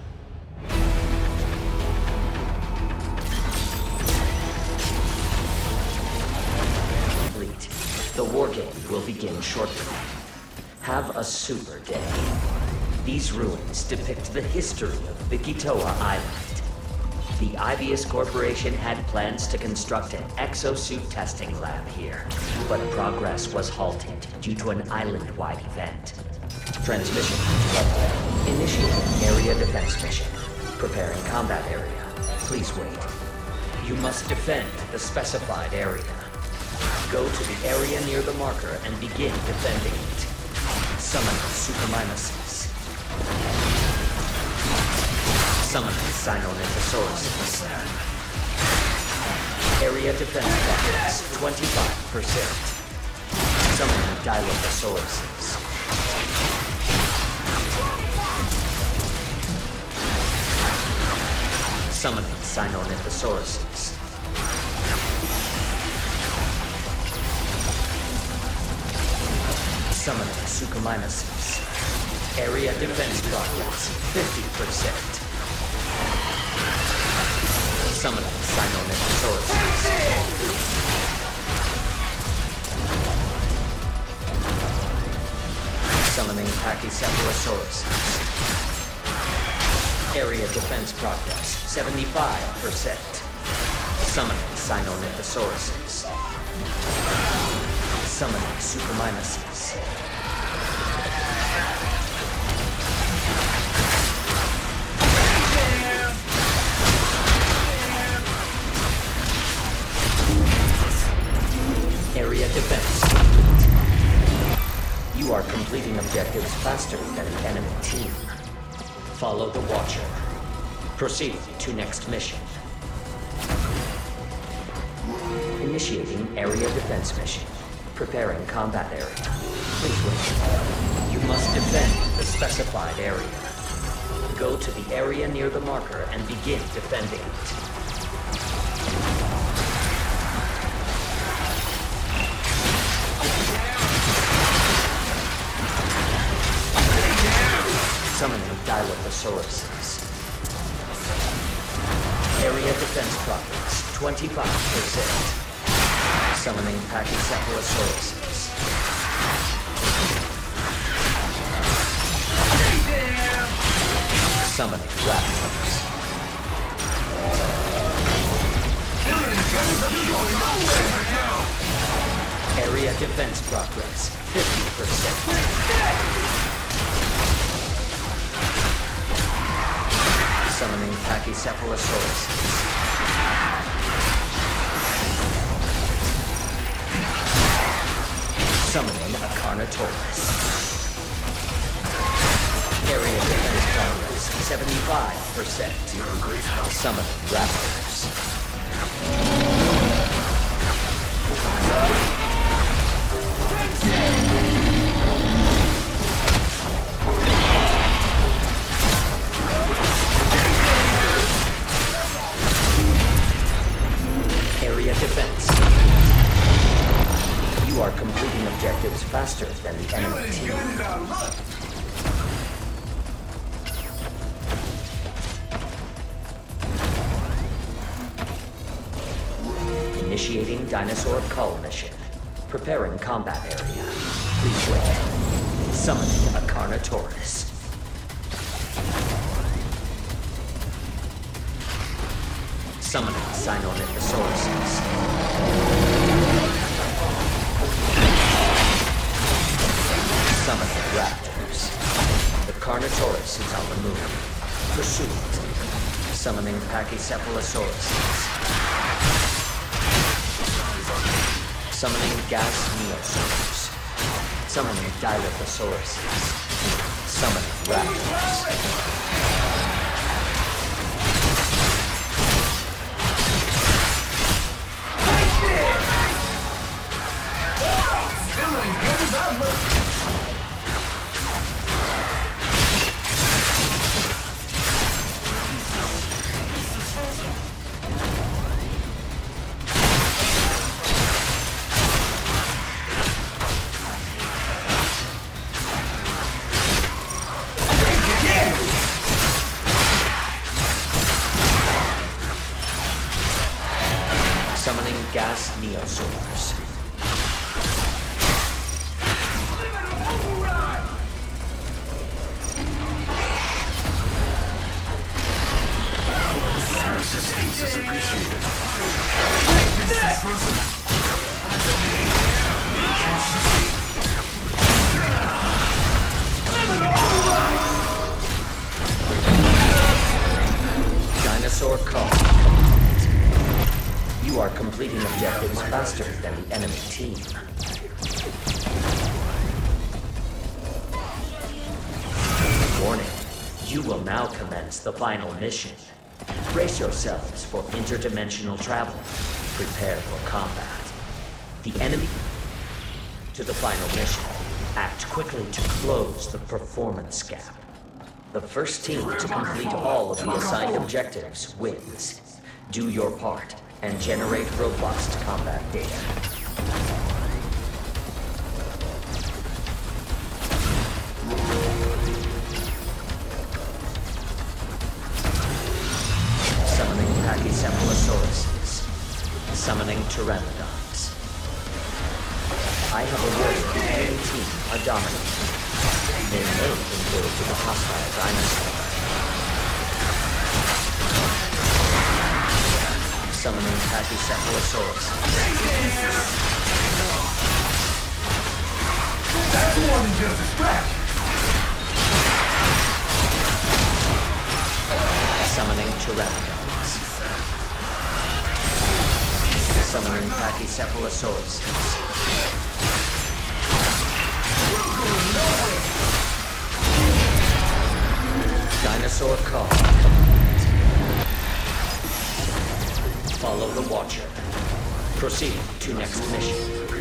Complete. The war game will begin shortly. Have a super day. These ruins depict the history of Bikitoa Island. The Ivius Corporation had plans to construct an exosuit testing lab here, but progress was halted due to an island-wide event. Transmission interrupted. Initiating area defense mission. Preparing combat area. Please wait. You must defend the specified area. Go to the area near the marker and begin defending it. Summon Suchomimuses. Summon Sinonythosaurus. Area defense progress, twenty-five percent. Summon Dilophosaurus. Summoning Sinonythosaurus. Summoning Suchomimuses. Area defense progress, fifty percent. Summoning Sinonythosaurus. Summoning Pachycephalosaurus. Area defense progress, seventy-five percent. Summoning Sinonythosaurus. Summoning Suchomimuses. Area defense. You are completing objectives faster than an enemy team. Follow the Watcher. Proceed to next mission. Initiating area defense mission. Preparing combat area. Please wait. You must defend the specified area. Go to the area near the marker and begin defending it. Summoning Dilophosaurus. Area defense progress, twenty-five percent. Summoning Pachycephalosaurus. Summoning Raptors. Area defense progress, fifty percent. Summoning Pachycephalosaurus. Summoning a Carnotaurus. seventy-five percent. Summon raptors. Area defense. You are completing objectives faster than the enemy team. Initiating dinosaur cull mission. Preparing combat area. Please wait. Summoning a Carnotaurus. Summoning Sinornithosauruses. Summoning raptors. The Carnotaurus is on the move. Pursuit. Summoning Pachycephalosauruses. Summoning gas neosaurs. Summoning Dilophosaurus. Summoning raptors. Summoning gas neosaurs. Dinosaur call. You are completing objectives faster than the enemy team. Warning, you will now commence the final mission. Brace yourselves for interdimensional travel. Prepare for combat. The enemy to the final mission. Act quickly to close the performance gap. The first team to complete all of the assigned objectives wins. Do your part and generate robust combat data. Summoning Pachycephalosauruses. Summoning Pteranodons. I have awarded the enemy team a dominant. They may engage with a hostile dinosaur. Summoning Pachycephalosaurus. That's more than just a scratch. Summoning Pteranodons. Summoning Pachycephalosaurus. Dinosaur call. Follow the Watcher. Proceed to next mission.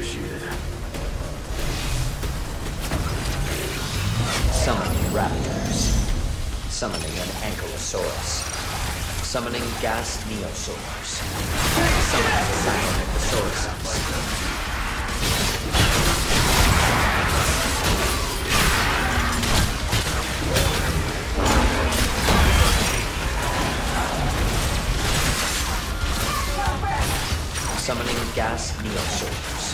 Summoning raptors. Summoning an Ankylosaurus. Summoning gas neosaurs. Summoning Sinornithosauruses. Summoning gas neosaurs.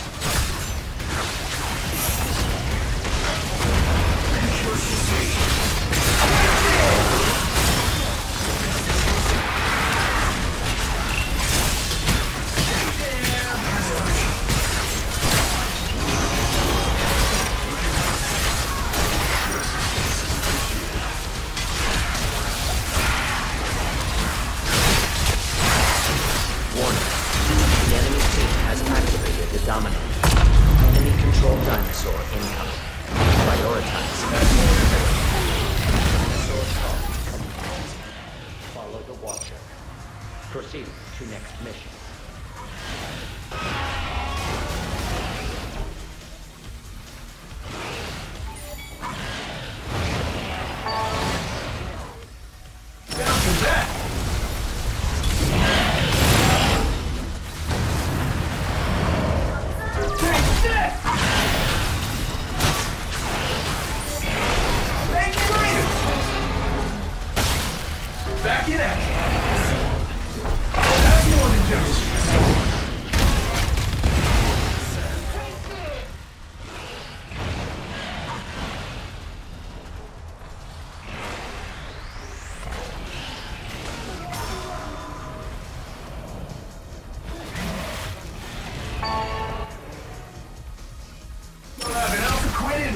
Warning. The enemy team has activated the dominant Proceed to next mission. After that. Take this! Thank you later! Back in action. That's more than just. You'll have an Alpha Quinn.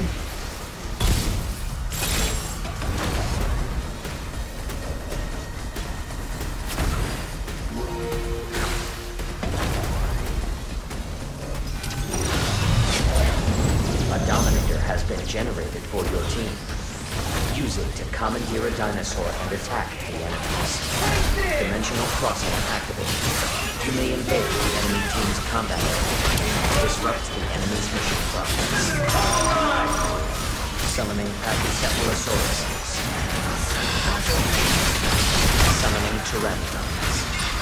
A Dominator has been generated for your team. Use it to commandeer a dinosaur and attack the enemies. Dimensional crossing activated. You may invade the enemy team's combat area. Disrupt the enemy's mission progress. Summoning Pachycephalosauruses. Summoning Pteranodons.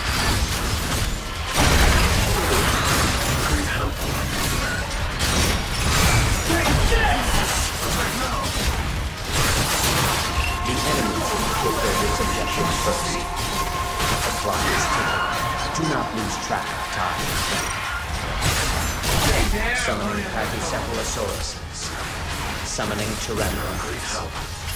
The enemy team fulfilled its objective first. The clock is ticking. Do not lose track of time. Summoning Pachycephalosauruses. Summoning Pteranodons.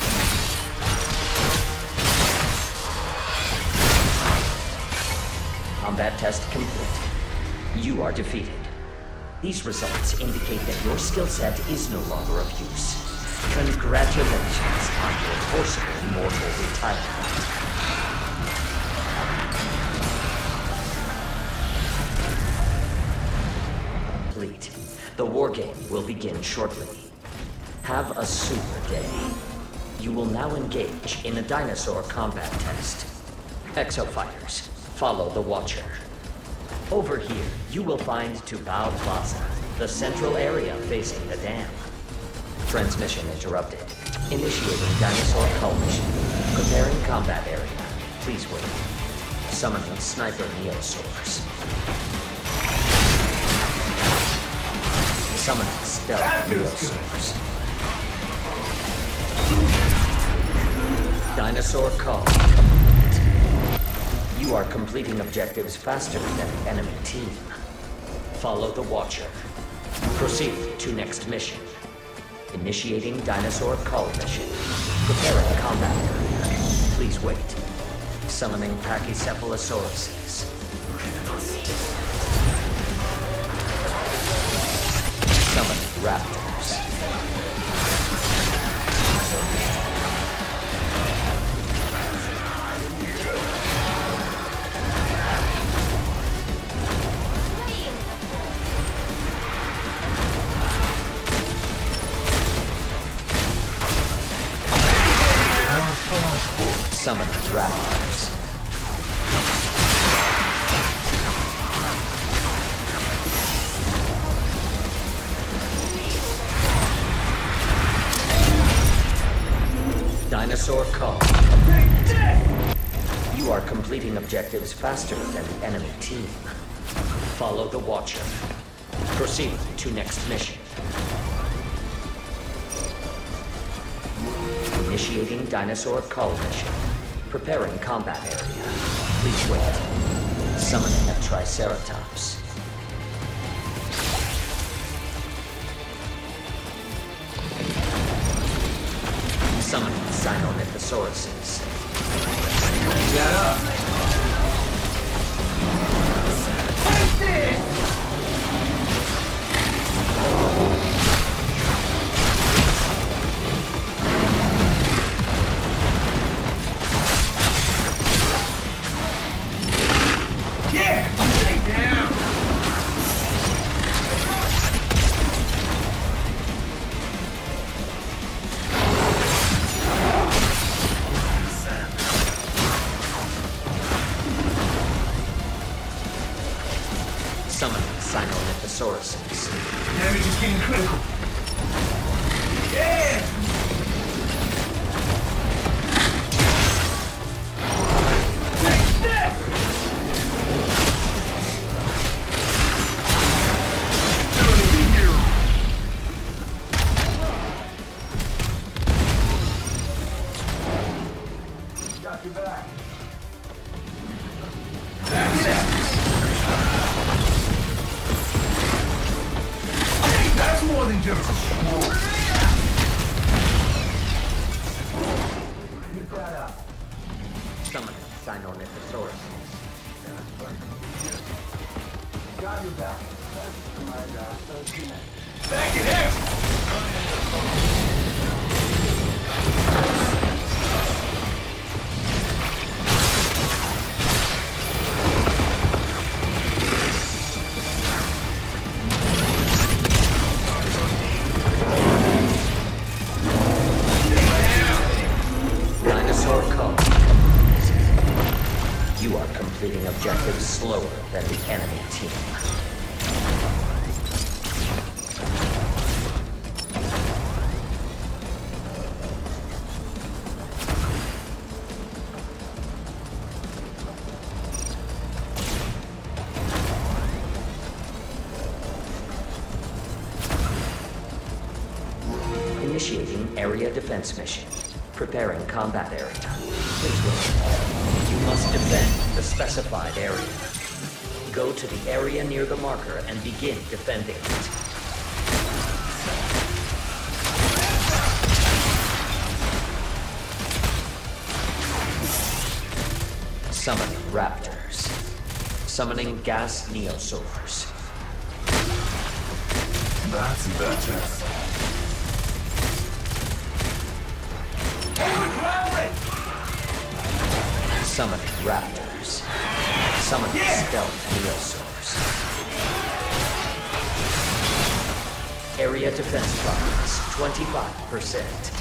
Combat test complete. You are defeated. These results indicate that your skill set is no longer of use. Congratulations on your forcible mortal retirement. Complete. The war game will begin shortly. Have a super day. You will now engage in a dinosaur combat test. Exofighters, follow the Watcher. Over here, you will find Tubao Plaza, the central area facing the dam. Transmission interrupted. Initiating dinosaur cull mission. Preparing combat area. Please wait. Summoning Sniper Neosaurs. Summoning Stealth Neosaurs. Dinosaur cull. You are completing objectives faster than the enemy team. Follow the Watcher. Proceed to next mission. Initiating dinosaur cull mission. Preparing combat area. Please wait. Summoning Pachycephalosauruses. Summoning Raptors. Summoning Raptors. Dinosaur Cull. You are completing objectives faster than the enemy team. Follow the Watcher. Proceed to next mission. Initiating dinosaur cull mission. Preparing combat area. Please wait. Summoning a Triceratops. Summoning Sinomythosauruses. Get up! Take this! Got your back. That's it. Hey, that's more than just a sword. Keep that up. Summon Sinonithosaurus. Got your back. That's my God. thirteen minutes. Back it up! Dinosaur Cub. You are completing objectives slower than the enemy team. Initiating area defense mission. Preparing combat area. Please wait. You must defend the specified area. Go to the area near the marker and begin defending it. Summoning raptors. Summoning gas neosaurs. That's better. Summoning raptors. Summoning Yeah. stealth neosaurs. Area defense progress twenty-five percent.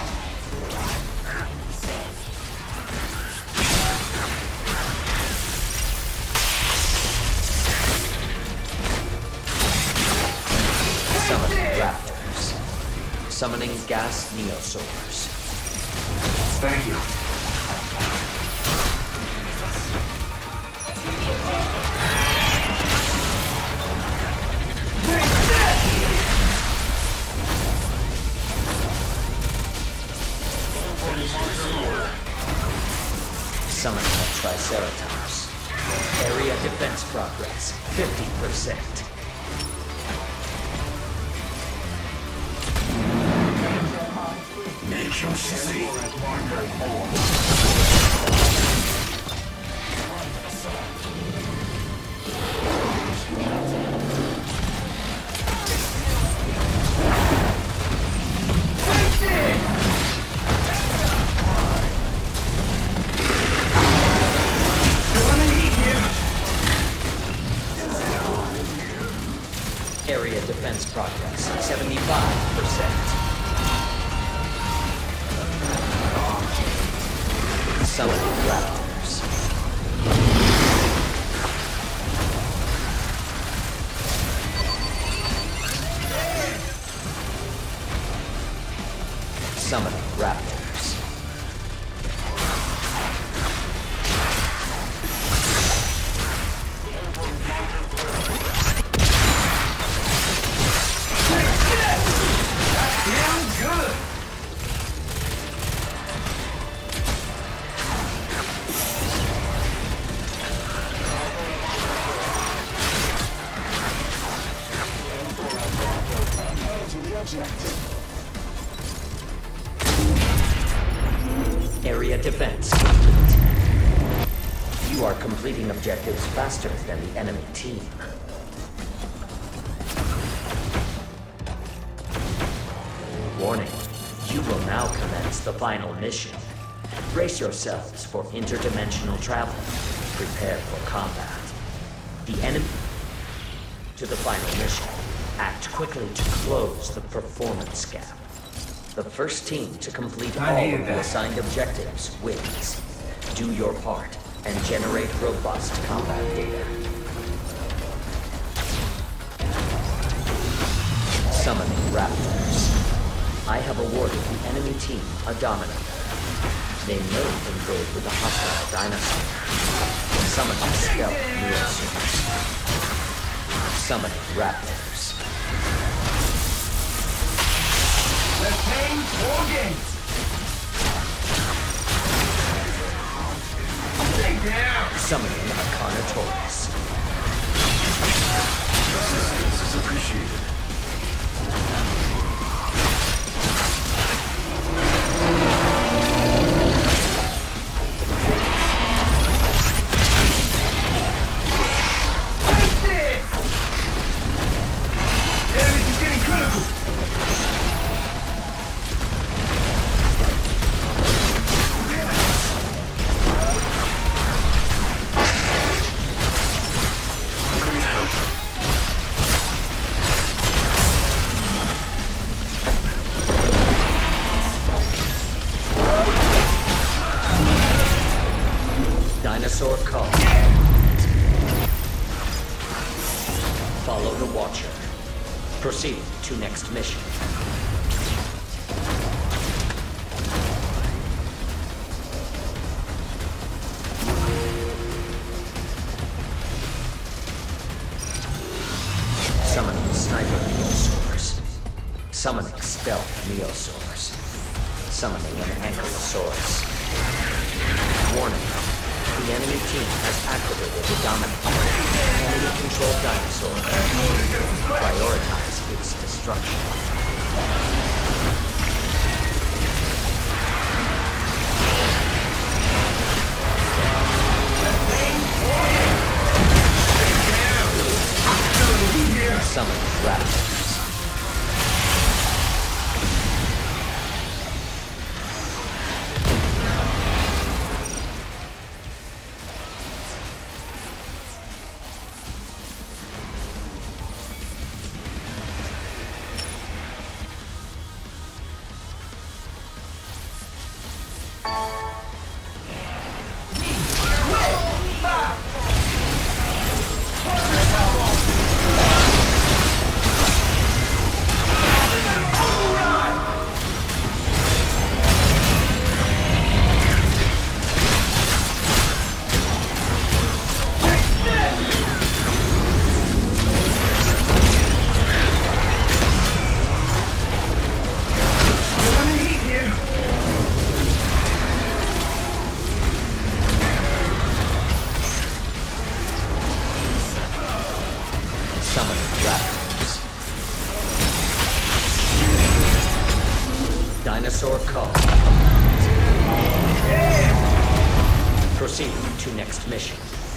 Summoning raptors. Summoning gas neosaurs. Thank you. Summoning a Triceratops. Area defense progress fifty percent. Make your see. Area defense progress seventy-five percent. Summoning raptors. Summoning raptors. Area defense complete. You are completing objectives faster than the enemy team. Warning, you will now commence the final mission. Brace yourselves for interdimensional travel. Prepare for combat. The enemy... To the final mission. Act quickly to close the performance gap. The first team to complete I all needed of the that. assigned objectives wins. Do your part and generate robust combat data. Summoning raptors. I have awarded the enemy team a Dominator. They may invade with a hostile dinosaur. Summoning stealth neosaurs. Summoning raptors. Let's pain or games. Summoning a Carnotaurus. Assistance is appreciated. Dinosaur Call. Follow the Watcher. Proceed to next mission. Summoning Sniper Neosaurs. Summoning Stealth Neosaurs. Summoning an Ankylosaurus. Warning. The enemy team has activated the dominant enemy-controlled dinosaur. Prioritize its destruction. Summon Raptors. Dinosaur Call. Proceed to next mission.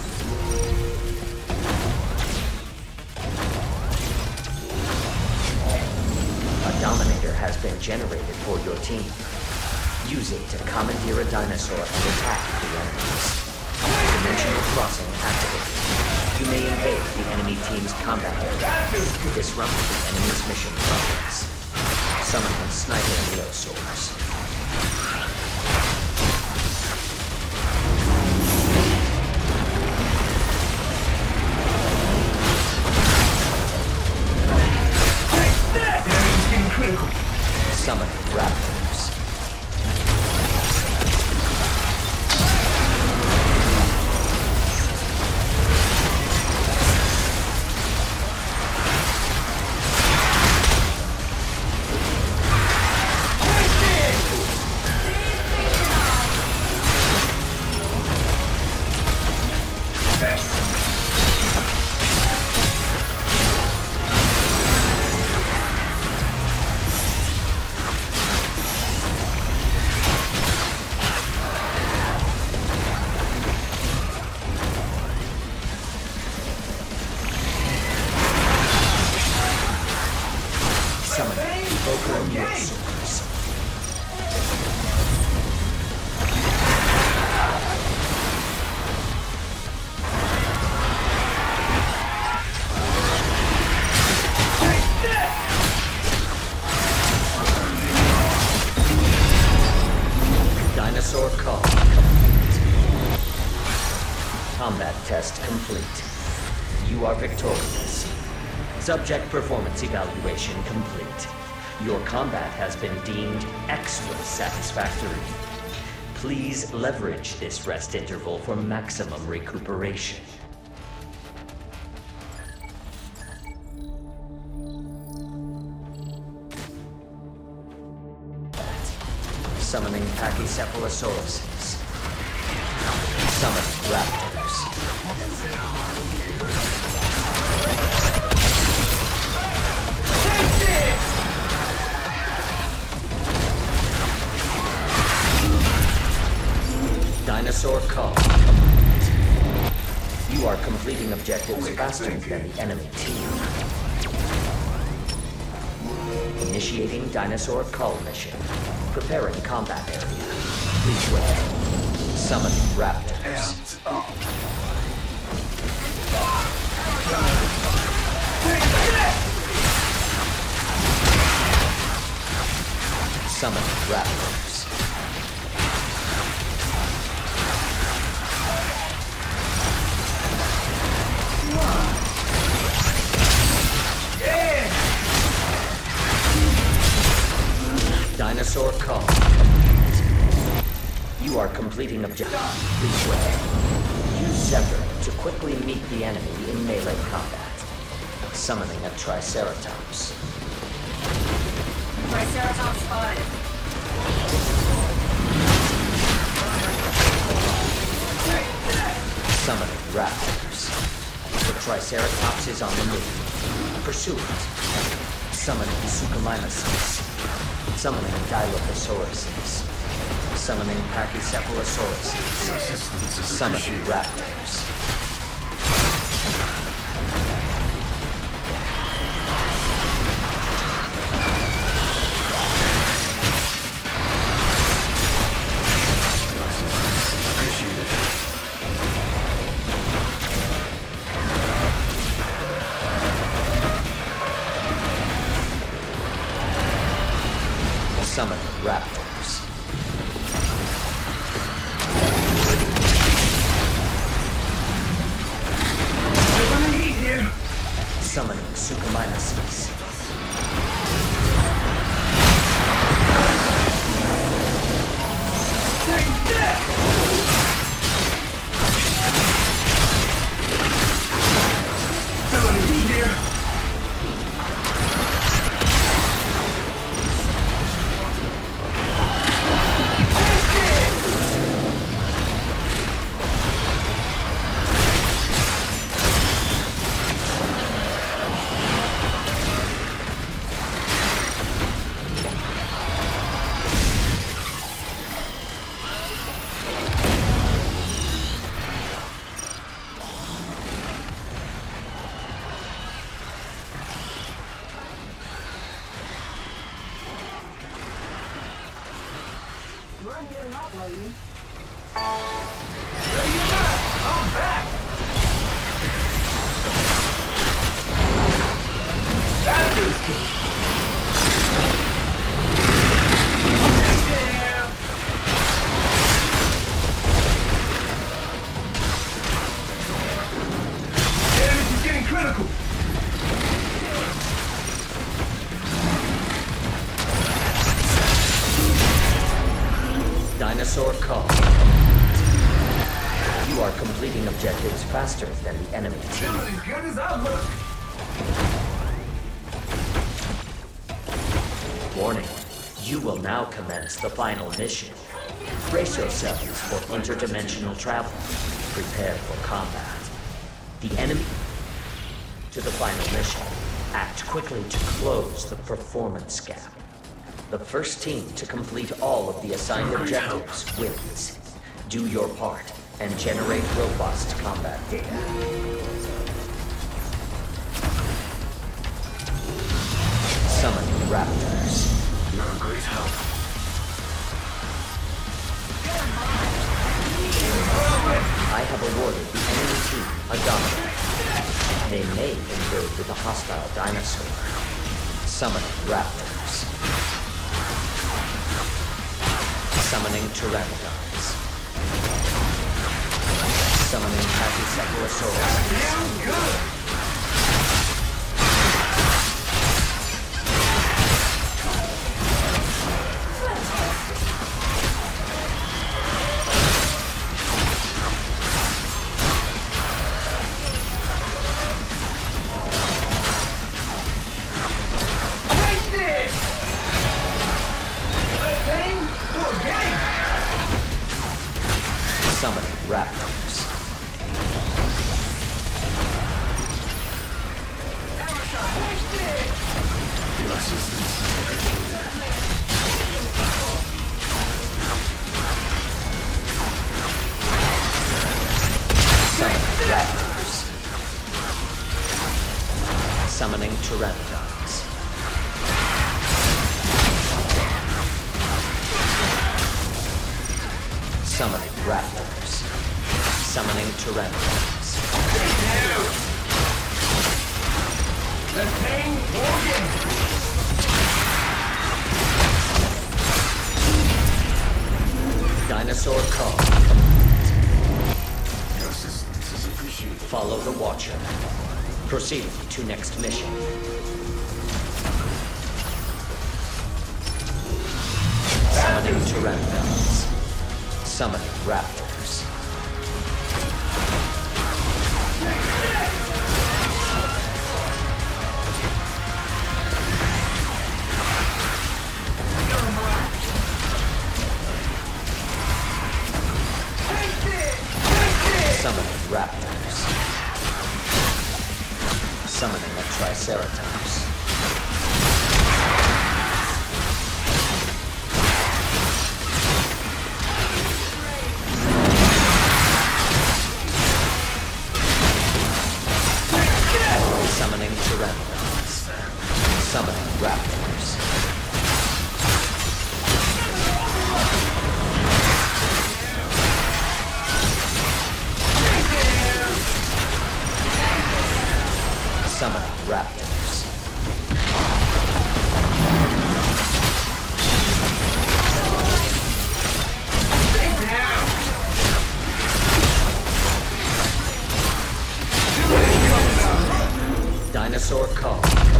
A Dominator has been generated for your team. Use it to commandeer a dinosaur and attack the enemies. Dimensional crossing activated. You may invade the enemy team's combat area. Disrupt the enemy's mission progress. Summon Sniper Neosaurs. Summon Raptors. Summon Evoker Neosaurs. Dinosaur Call complete. Combat test complete. You are victorious. Subject performance evaluation complete. Your combat has been deemed extra satisfactory. Please leverage this rest interval for maximum recuperation. Summoning Pachycephalosauruses. Summon Raptors. Dinosaur call. You are completing objectives faster than the enemy team. Initiating Dinosaur Cull mission. Preparing combat area. Please wait. Summoning raptors. Summoning raptors. Dinosaur call. You are completing objective. Please wait. Use Zephyr to quickly meet the enemy in melee combat. Summoning a Triceratops. Triceratops spotted. Summoning raptors. The Triceratops is on the move. Pursue it. Summoning Suchomimus. Summoning Dilophosaurus. Summoning Pachycephalosaurus. Summoning raptors. Summoning raptors. Summoning Suchomimus. Run getting up, lady. Dinosaur call. You are completing objectives faster than the enemy team. As good as I look. Warning. You will now commence the final mission. Brace yourselves for interdimensional travel. Prepare for combat. The enemy to the final mission. Act quickly to close the performance gap. The first team to complete all of the assigned objectives wins. Do your part and generate robust combat data. Summoning raptors. You're a great help. I have awarded the enemy team a dominant. They may invade with a hostile dinosaur. Summoning raptors. Summoning pteranodons. Summoning Pachycephalosaurus. Damn good. Summoning raptors. Summoning Pteranodons. Summoning Raptors. Summoning Pteranodons. Let pain forget. Dinosaur Call. Your assistance is appreciated. Follow the Watcher. Proceed to next mission. Summoning Pteranodons. Summoning Raptors. Summoning Raptors. Summoning a Triceratops. Summoning Pteranodons. Summoning Raptors. Summoning Raptors. Dinosaur Call.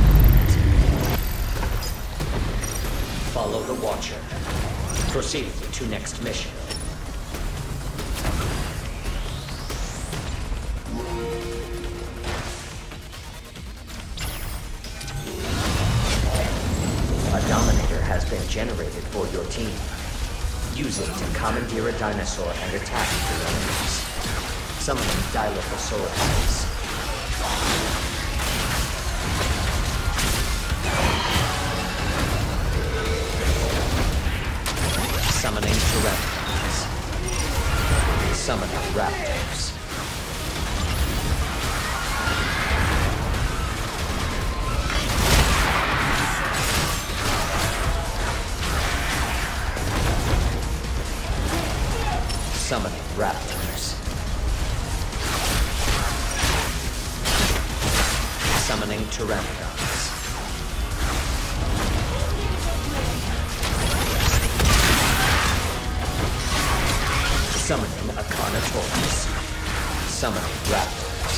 Follow the Watcher. Proceed to next mission. A Dominator has been generated for your team. Use it to commandeer a dinosaur and attack your enemies. Summoning Dilophosaurus. Summoning Pteranodons. Summoning Raptors. Summoning Raptors. Summoning Pteranodons. Summoning a Carnotaurus. Summoning Raptors.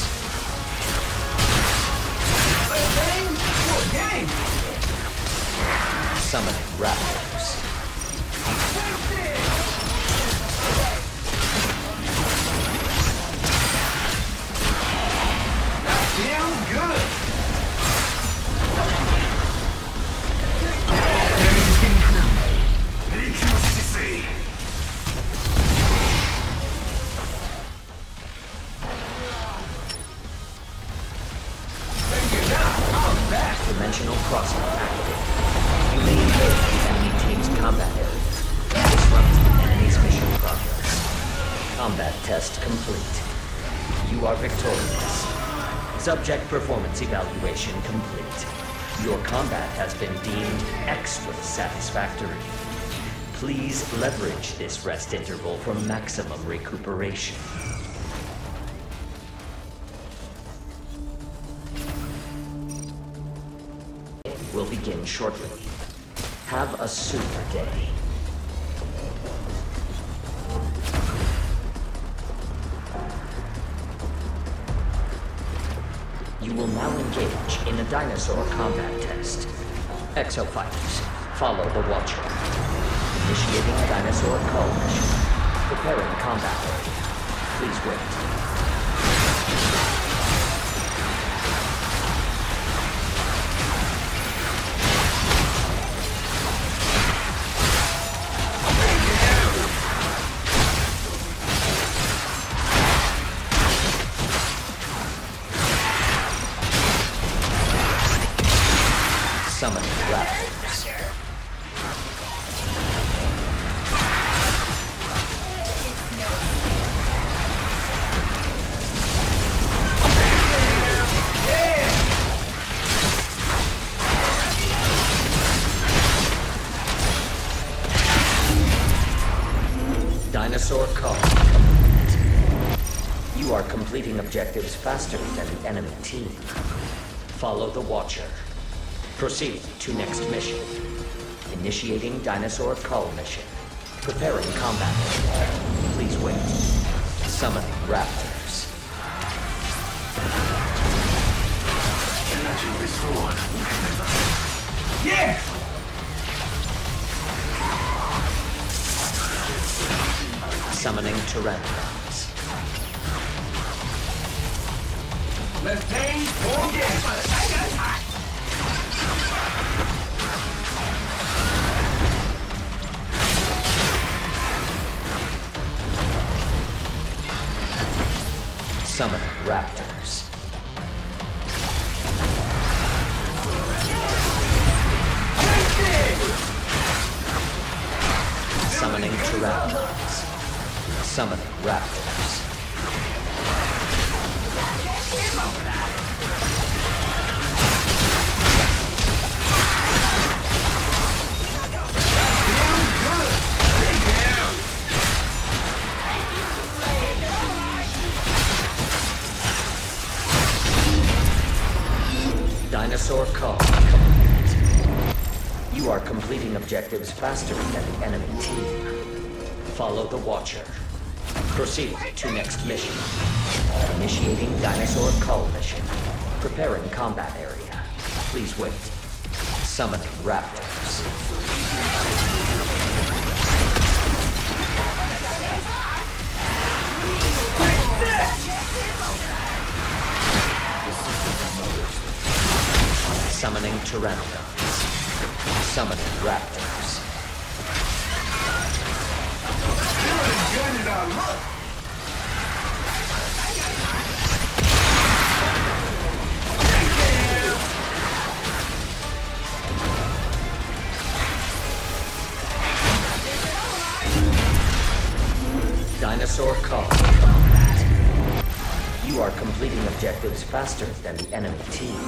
Summoning Raptors. Damn good. Dimensional crossing activated. You may invade the enemy team's combat area and disrupt the enemy's mission progress. Combat test complete. You are victorious. Subject performance evaluation complete. Your combat has been deemed extra satisfactory. Please leverage this rest interval for maximum recuperation. Will begin shortly. Have a super day. You will now engage in a dinosaur combat test. Exofighters, follow the Watcher. Initiating dinosaur call mission. Preparing combat area. Please wait. Raptors. Dinosaur call. You are completing objectives faster than the enemy team. Follow the Watcher. Proceed to next mission. Initiating Dinosaur Cull mission. Preparing combat. Please wait. Summoning Raptors. Energy restored. Yeah! Summoning Pteranodons. Let's pain for gas. Summoning Raptors. Summoning Pteranodons. Summoning Raptors. Dinosaur call. You are completing objectives faster than the enemy team. Follow the Watcher. Proceed to next mission. Initiating Dinosaur Cull mission. Preparing combat area. Please wait. Summoning Raptors. Summoning Pteranodons. Summoning Raptors. Good as I look. Dinosaur call. You are completing objectives faster than the enemy team.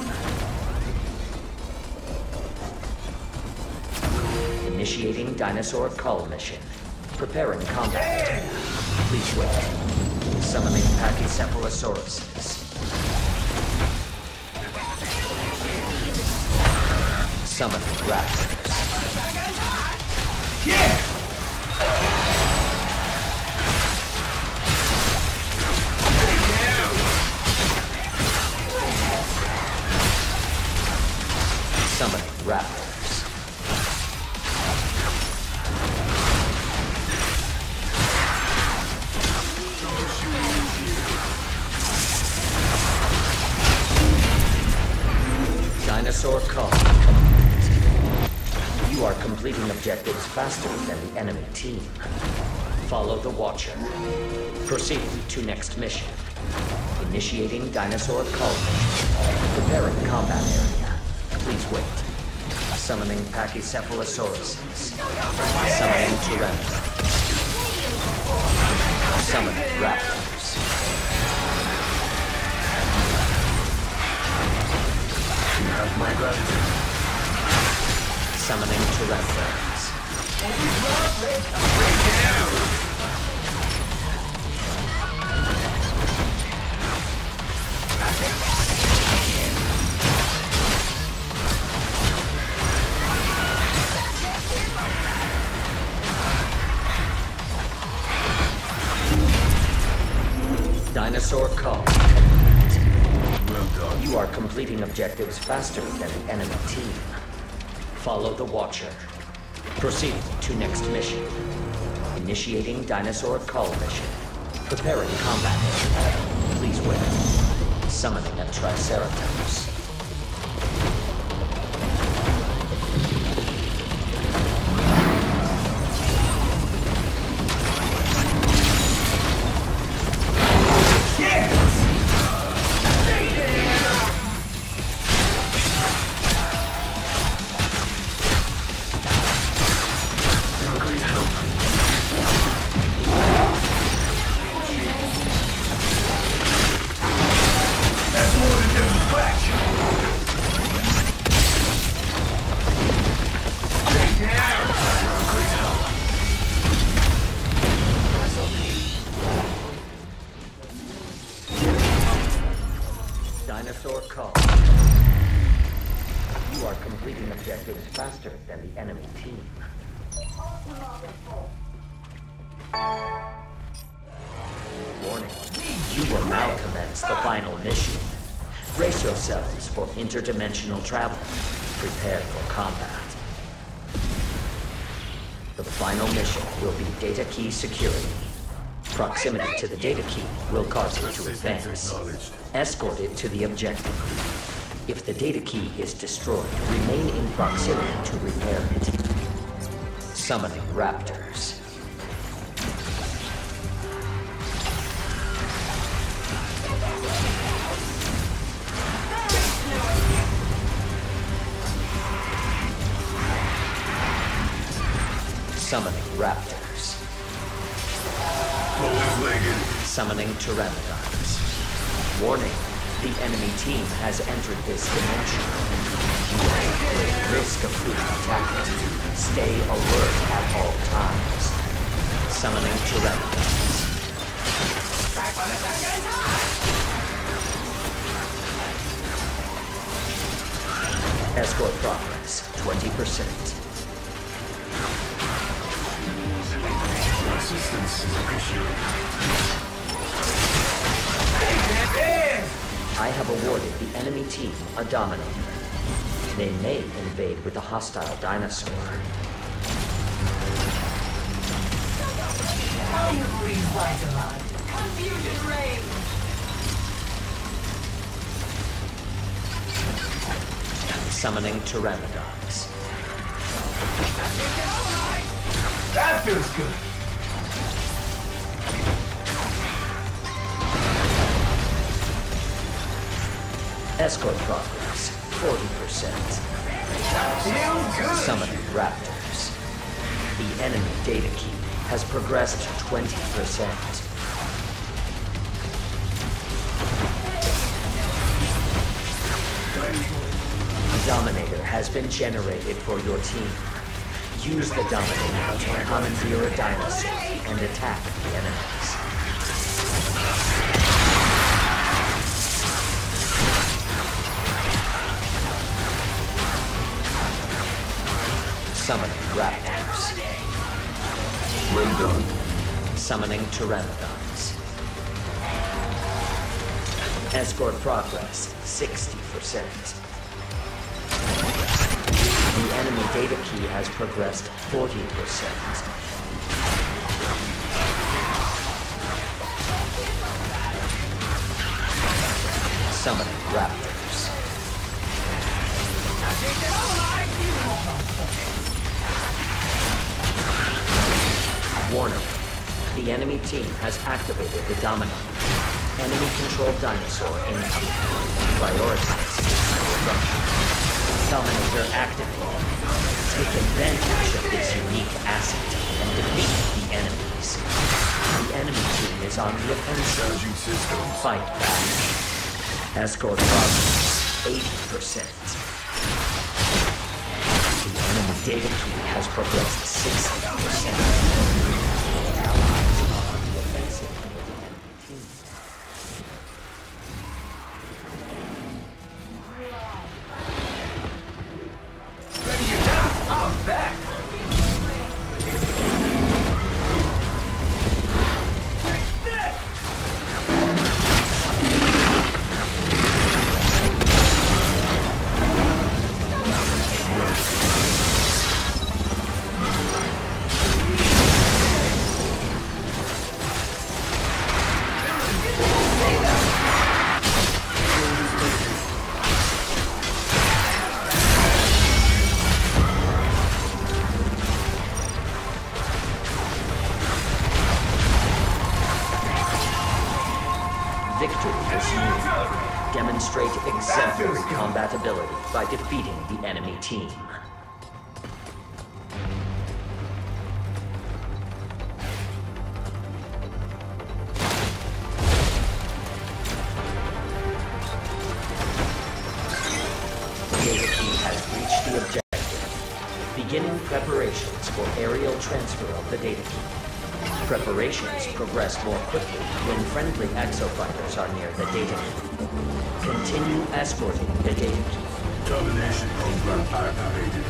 Initiating Dinosaur Cull mission. Preparing combat. Please wait. Summoning Pachycephalosauruses. Summoning Raptors. Yeah! Summoning Raptors. Dinosaur call. You are completing objectives faster than the enemy team. Follow the Watcher. Proceed to next mission. Initiating Dinosaur Cull mission. Preparing combat area. Please wait. Summoning Pachycephalosauruses. Summoning Pteranodons. Summoning Raptors. You have my gratitude. Summoning Pteranodons. Dinosaur call. Well done. You are completing objectives faster than the enemy team. Follow the Watcher. Proceed to next mission. Initiating Dinosaur Cull mission. Preparing combat area. Please wait. Summoning a Triceratops. Dinosaur Cull. You are completing objectives faster than the enemy team. Warning. You will now commence the final mission. Brace yourselves for interdimensional travel. Prepare for combat. The final mission will be data key security. Proximity to the data key will cause it to advance. Escort it to the objective. If the data key is destroyed, remain in proximity to repair it. Summoning raptors. Summoning raptors. Summoning pteranodons. Warning, the enemy team has entered this dimension. You are at great risk of being attacked. Stay alert at all times. Summoning pteranodons. Escort progress, twenty percent. Assistance is appreciated. I have awarded the enemy team a Dominator. They may invade with a hostile dinosaur. How you revitalize? Confusion reigns. Summoning pteranodons. That feels good. Escort progress, forty percent. Feels good. Summoning raptors. The enemy data key has progressed twenty percent. A Dominator has been generated for your team. Use the Dominator to commandeer a dinosaur and attack the enemies. Summoning raptors. Well done. Summoning pteranodons. Escort progress, sixty percent. The enemy data key has progressed forty percent. Summoning raptors. Warning. The enemy team has activated the Dominator. Enemy-controlled dinosaur incoming. Prioritize destruction. Dominator activated. Take advantage of this unique asset and defeat the enemies. The enemy team is on the offensive. Fight back. Escort progress, eighty percent. The enemy data key has progressed sixty percent. Allies are on the offensive with the enemy team. Ready you down? I'm back. Take this. Victory is near. Demonstrate exemplary combat ability by defeating the enemy team. Data key has reached the objective. Beginning preparations for aerial transfer of the data key. Preparations progress more quickly when friendly exofighters are near the data key. Continue escorting the data key. Termination program activated.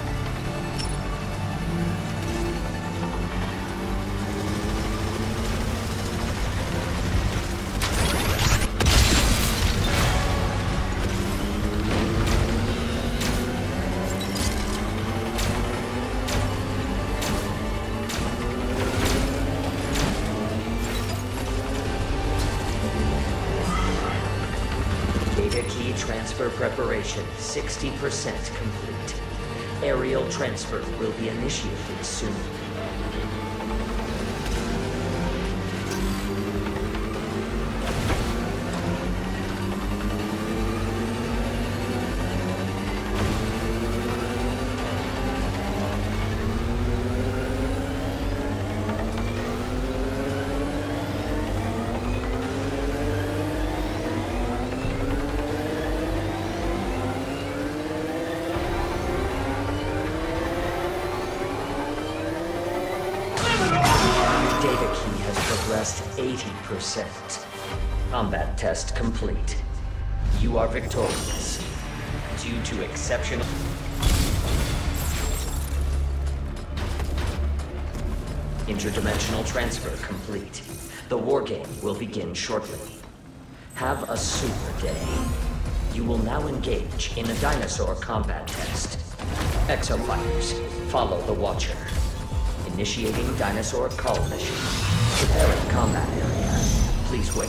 Data key transfer preparation sixty percent complete. Aerial transfer will be initiated soon. Data key has progressed eighty percent. Combat test complete. You are victorious. Due to exceptional... Interdimensional transfer complete. The war game will begin shortly. Have a super day. You will now engage in a dinosaur combat test. Exofighters, follow the Watcher. Initiating dinosaur call mission. Preparing combat area. Please wait.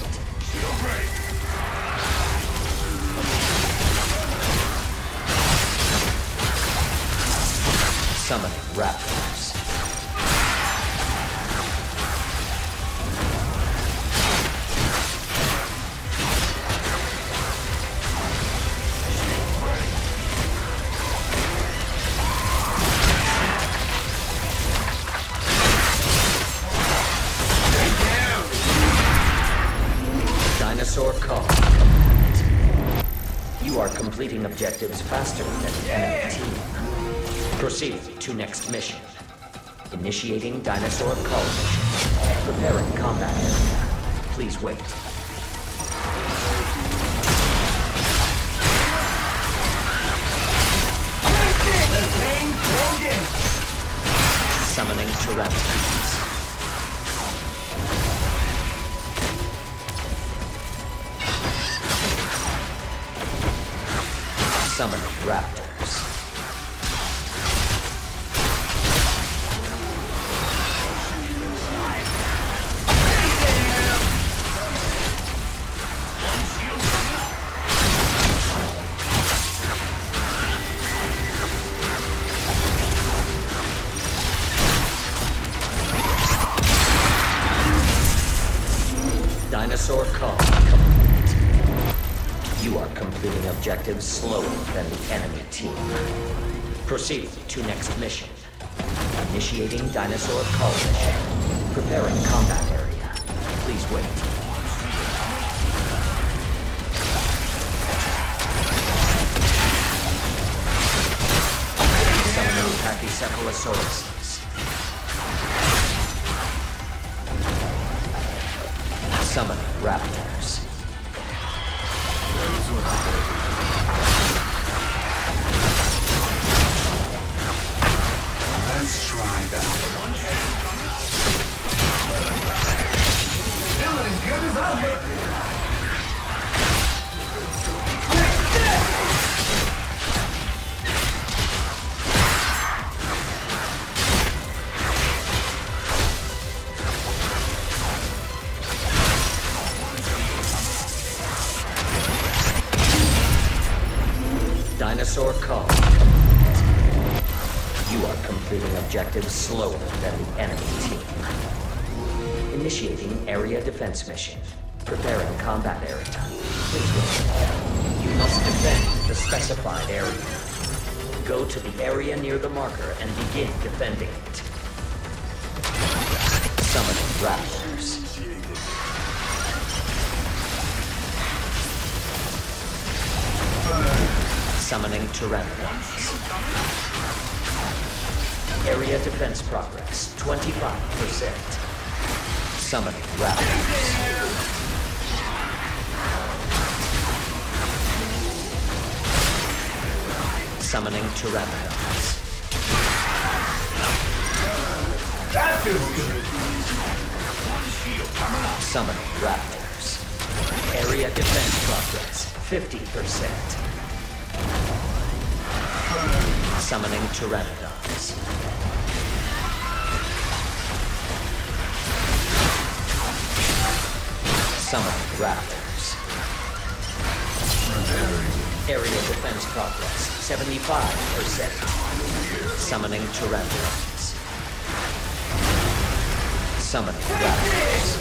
Summoning Raptors. Dinosaur call complete. You are completing objectives faster than the enemy team. Proceed to next mission. Initiating dinosaur call mission. Preparing combat area. Please wait. Summoning Tyrannosaurus. Summoning Raptors. Dinosaur call complete. You are completing objectives slower than the enemy team. Proceed to next mission. Initiating dinosaur call mission. Preparing combat area. Please wait. Summoning Pachycephalosaurus. Summoning Raptors. Let's try that. Feeling as good as I've been. Dinosaur call. You are completing objectives slower than the enemy team. Initiating area defense mission. Preparing combat area. Please wait. You must defend the specified area. Go to the area near the marker and begin defending it. Summoning Raptors. Summoning Tyrannosaurus. Area defense progress, twenty-five percent. Summoning raptors. Summoning pteranodons. That feels good. Summoning raptors. Area defense progress, fifty percent. Summoning pteranodons. Summoning raptors. Area defense progress, seventy-five percent. Summoning pteranodons. Summoning raptors.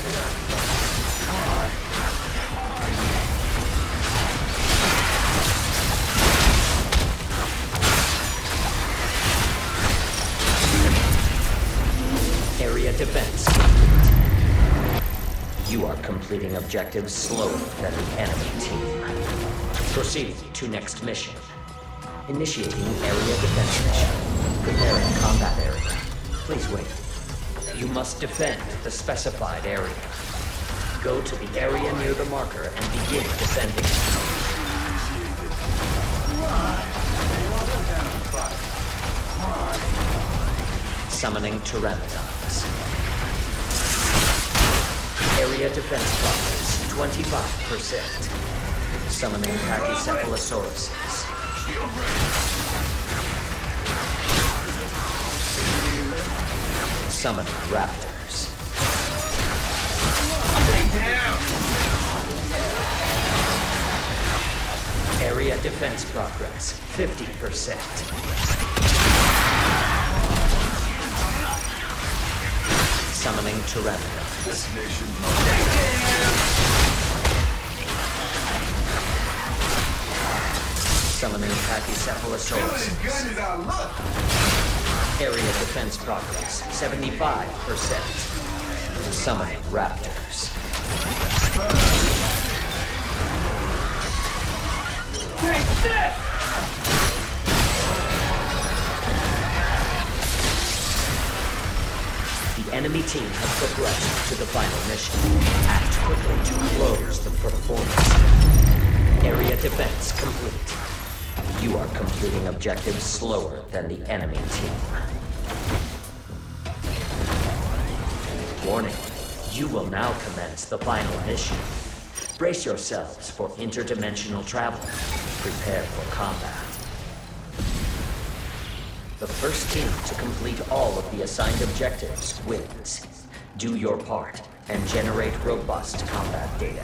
Area defense complete. You are completing objectives slower than the enemy team. Proceed to next mission. Initiating area defense mission. Preparing combat area. Please wait. You must defend the specified area. Go to the area near the marker and begin defending. Summoning pteranodons. Area defense progress, twenty-five percent. Summoning Pachycephalosauruses. Summoning raptors. Area defense progress, fifty percent. Summoning pteranodons. Summoning Pachycephalosauruses. Area defense progress, seventy-five percent. Summoning raptors. Take this! The enemy team has progressed to the final mission. Act quickly to close the performance. Area defense complete. You are completing objectives slower than the enemy team. Warning, you will now commence the final mission. Brace yourselves for interdimensional travel. Prepare for combat. The first team to complete all of the assigned objectives wins. Do your part and generate robust combat data.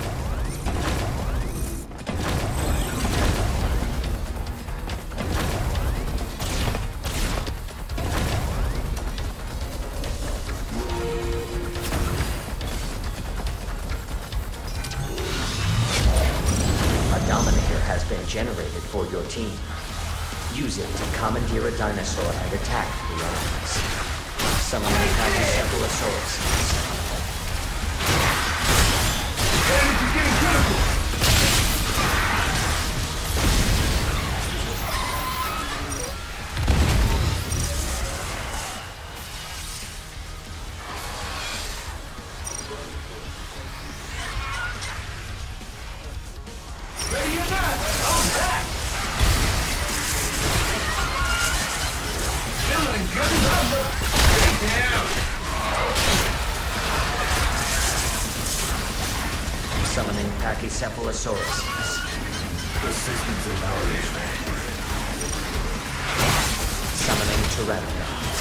A Dominator has been generated for your team. Use it to commandeer a dinosaur and attack the enemies. Summon the Pachycephalosaurus. Damage is getting critical! Ready or not, on back! Feeling good enough. Stay down. Summoning Pachycephalosaurus. The systems are knowledge. Summoning Pteranodons.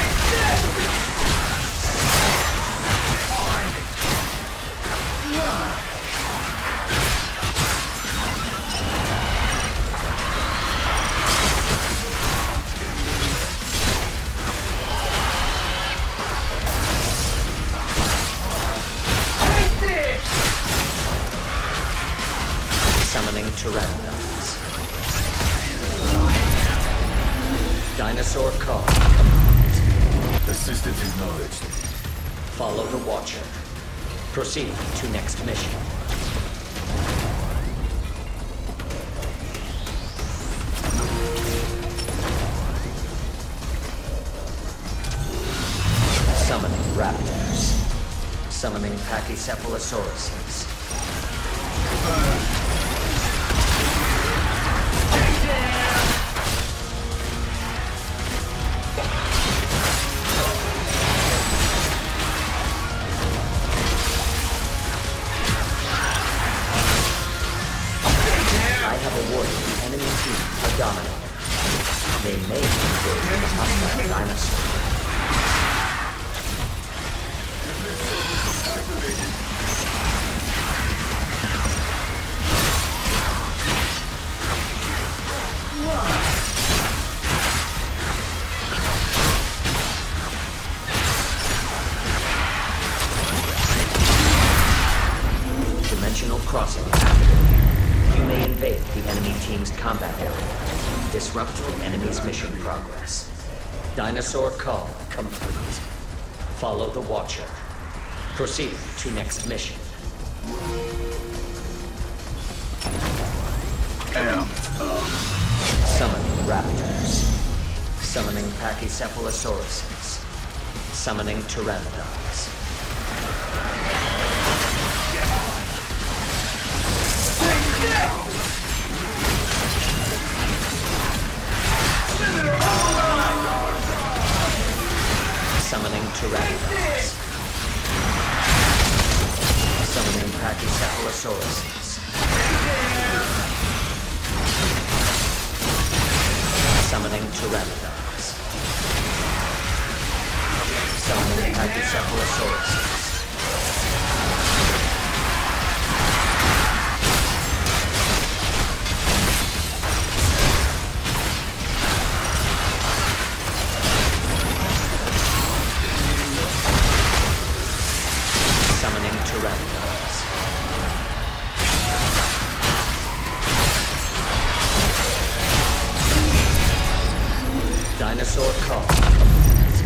Summoning Pteranodons. Dinosaur call complete. The systems acknowledged. Follow the Watcher. Proceed to next mission. Summoning Raptors. Summoning Pachycephalosauruses. I have awarded the enemy team a Dominator. They may engage the hostile dinosaur. Dimensional crossing activated. You may invade the enemy team's combat area. Disrupt the enemy's mission progress. Dinosaur call complete. Follow the Watcher. Proceed to next mission. Summoning raptors. Summoning Pachycephalosauruses. Summoning pteranodons. Summoning pteranodons. Summoning Pachycephalosauruses. Summoning pteranodons. Summoning Pachycephalosauruses. Summoning pteranodons. Dinosaur call complete.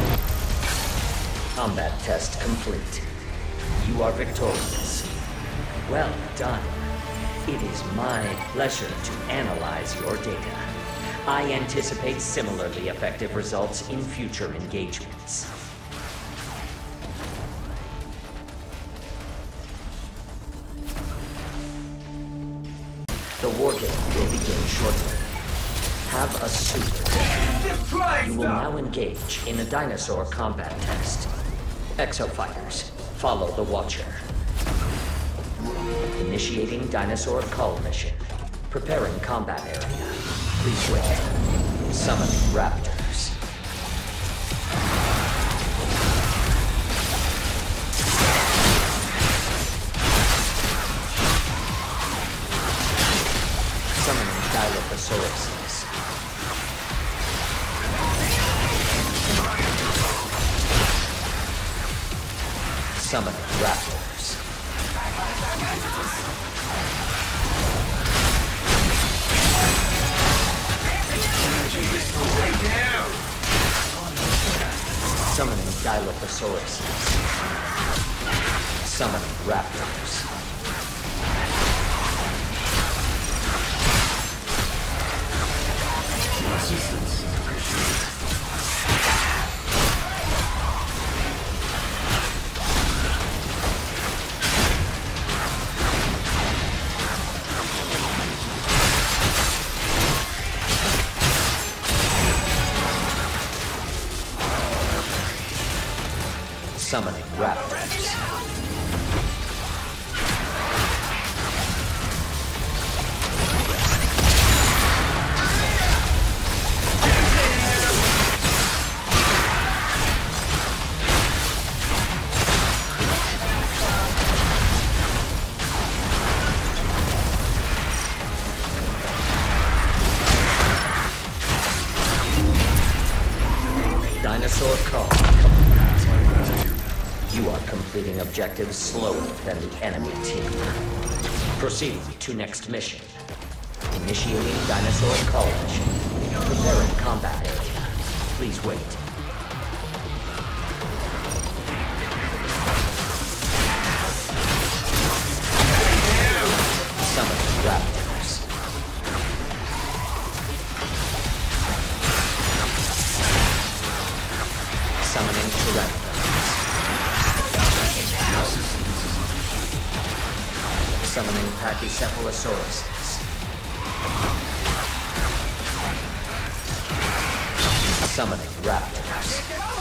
Combat test complete. You are victorious. Well done. It is my pleasure to analyze your data. I anticipate similarly effective results in future engagements. The wargame will begin shortly. Have a super day. You will now engage in a dinosaur combat test. Exofighters, follow the Watcher. Initiating dinosaur cull mission. Preparing combat area. Please wait. Summoning raptors. Summoning Dilophosaurus. Summoning raptors. Summoning Dilophosaurus. Summoning raptors. Summoning raptors. Dinosaur call. You are completing objectives slower than the enemy team. Proceed to next mission. Initiating dinosaur call mission. Preparing combat area. Please wait. Summoning raptors. Summoning pteranodons. Summoning Pachycephalosauruses. Summoning raptors.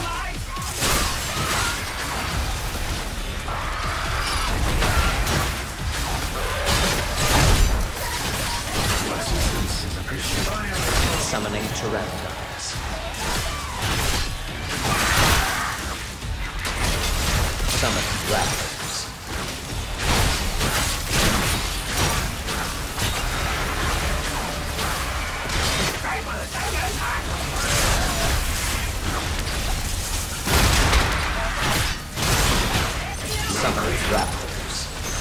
Summoning pteranodons. Summoning raptors. Summoning raptors.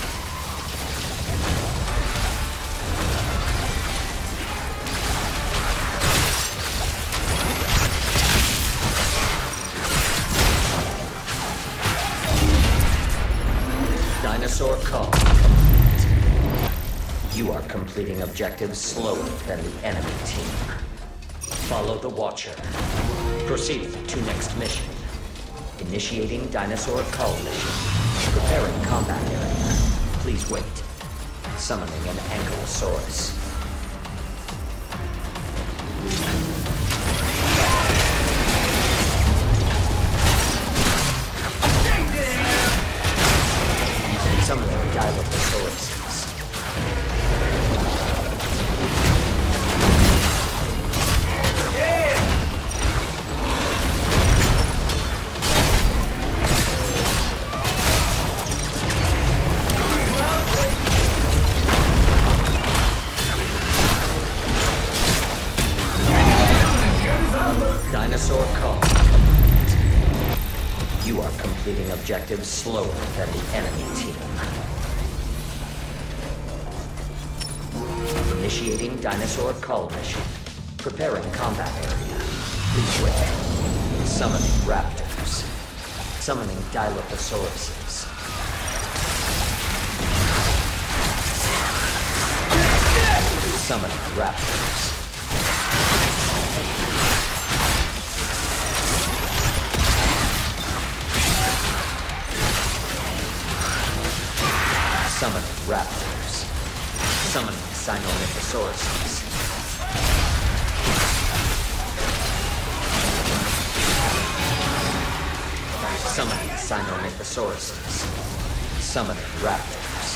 Dinosaur call. You are completing objectives slower than the enemy team. Follow the Watcher. Proceed to next mission. Initiating dinosaur cull mission. Preparing combat area. Please wait. Summoning an Ankylosaurus. Summoning Dilophosaurus. Dinosaur call. You are completing objectives slower than the enemy team. Initiating dinosaur cull mission. Preparing combat area. Please wait. Summoning raptors. Summoning Dilophosauruses. Summoning raptors. Summoning raptors. Summoning Sinomythosauruses. Summoning Sinomythosauruses. Summoning raptors.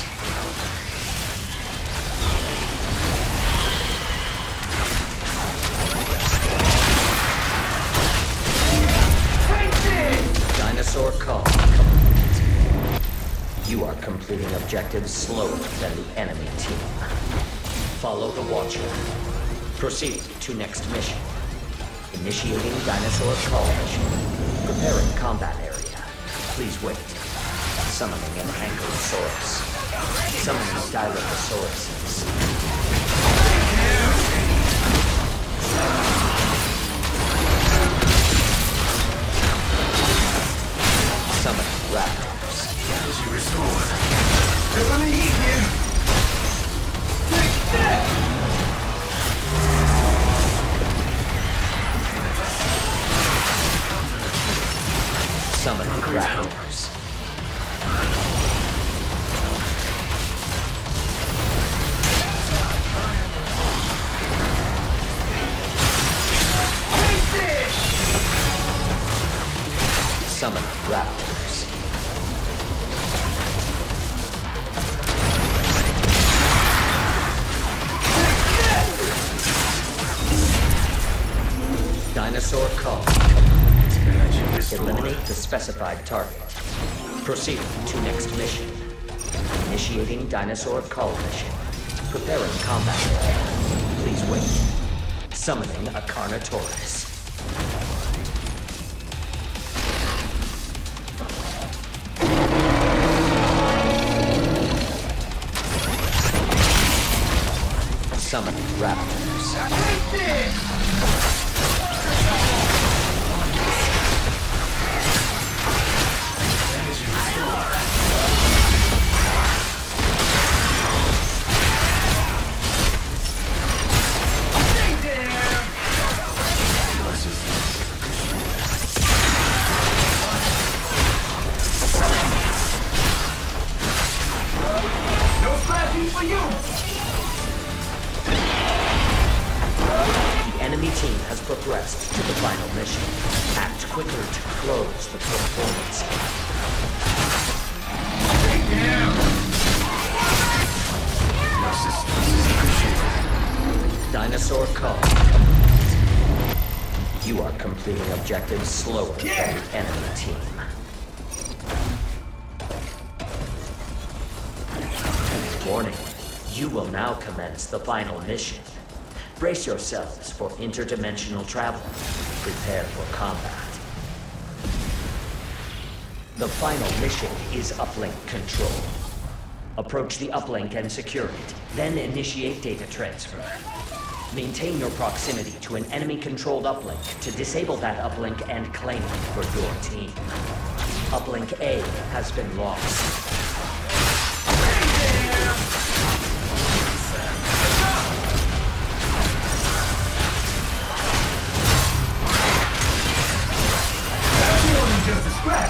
Dinosaur call. You are completing objectives slower than the enemy team. Follow the Watcher. Proceed to next mission. Initiating dinosaur cull mission. Preparing combat area. Please wait. Summoning an Ankylosaurus. Summoning Dilophosauruses. Summoning raptors. Energy restored. They're gonna eat you. Take that! Summoning raptors. Summoning raptors. Dinosaur call. Eliminate the specified target. Proceed to next mission. Initiating dinosaur cull mission. Preparing combat area. Please wait. Summoning a Carnotaurus. Summoning raptors. No scratch Ready for you! The enemy team has progressed to the final mission. Act quicker to close the performance. Take him! Dinosaur Cull. You are completing objectives slower than the enemy team. Warning, you will now commence the final mission. Brace yourselves for interdimensional travel. Prepare for combat. The final mission is uplink control. Approach the uplink and secure it, then initiate data transfer. Maintain your proximity to an enemy-controlled uplink to disable that uplink and claim it for your team. Uplink A has been lost. Just a scratch.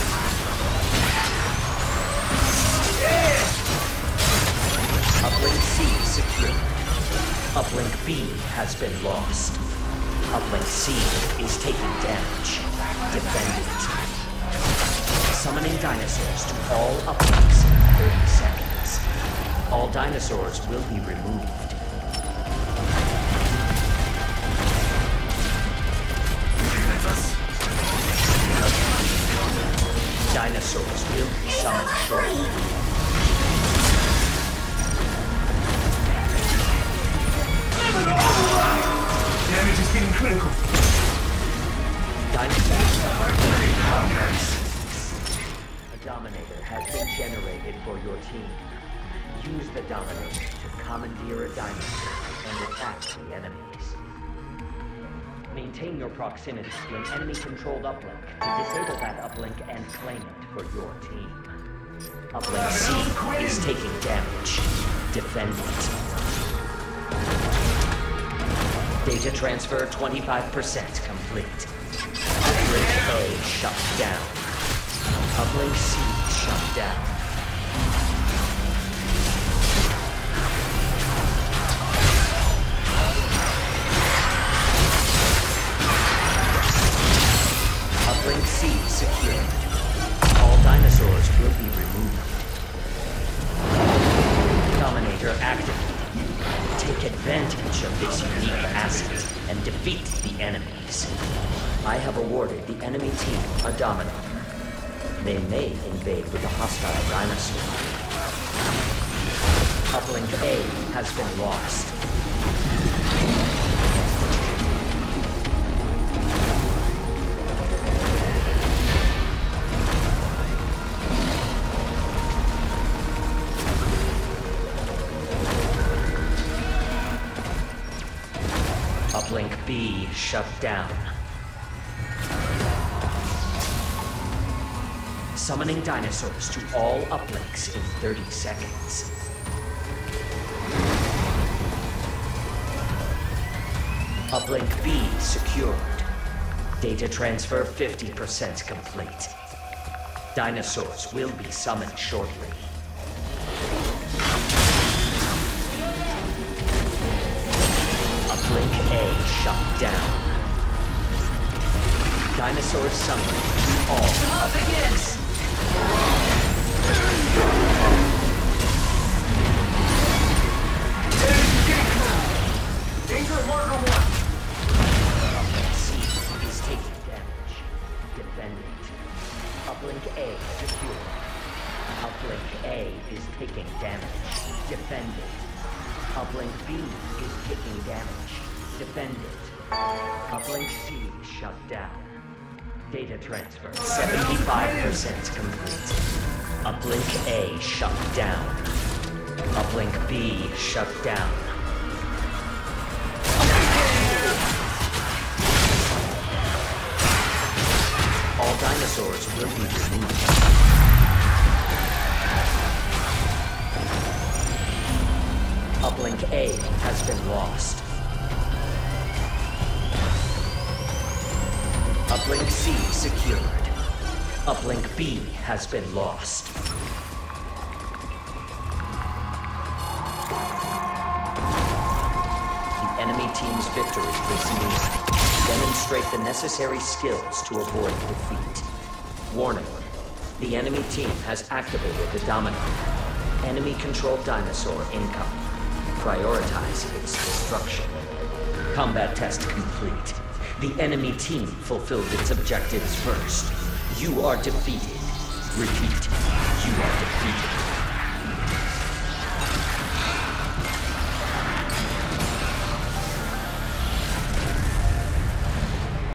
Uplink C secure. Uplink B has been lost. Uplink C is taking damage. Defend it. Summoning dinosaurs to all uplinks in thirty seconds. All dinosaurs will be removed. Dinosaurs will be summoned shortly. Damage is getting critical. Dinosaurs. A Dominator has been generated for your team. Use the Dominator to commandeer a dinosaur and attack the enemies. Maintain your proximity to an enemy-controlled uplink to disable that uplink and claim it for your team. Uplink C is taking damage. Defend it. Data transfer twenty-five percent complete. Uplink A shut down. Uplink C shut down. Uplink C secured. All dinosaurs will be removed. Dominator activated. Take advantage of this unique asset and defeat the enemies. I have awarded the enemy team a Dominator. They may invade with a hostile dinosaur. Uplink A has been lost. Uplink B shut down. Summoning dinosaurs to all uplinks in thirty seconds. Uplink B secured. Data transfer fifty percent complete. Dinosaurs will be summoned shortly. Uplink A shut down. Dinosaurs summoned to all uplinks. Danger marker one. Uplink C is taking damage. Defend it. Uplink A secure. Uplink A is taking damage. Defend it. Uplink B is taking damage. Defend it. Uplink C shut down. Data transfer seventy-five percent complete. Uplink A shut down. Uplink B shut down. All dinosaurs will be removed. Uplink A has been lost. Uplink C secured. Uplink B has been lost. team's victory is near. Demonstrate the necessary skills to avoid defeat. Warning. The enemy team has activated the Domino. Enemy-controlled dinosaur incoming. Prioritize its destruction. Combat test complete. The enemy team fulfilled its objectives first. You are defeated. Repeat. You are defeated.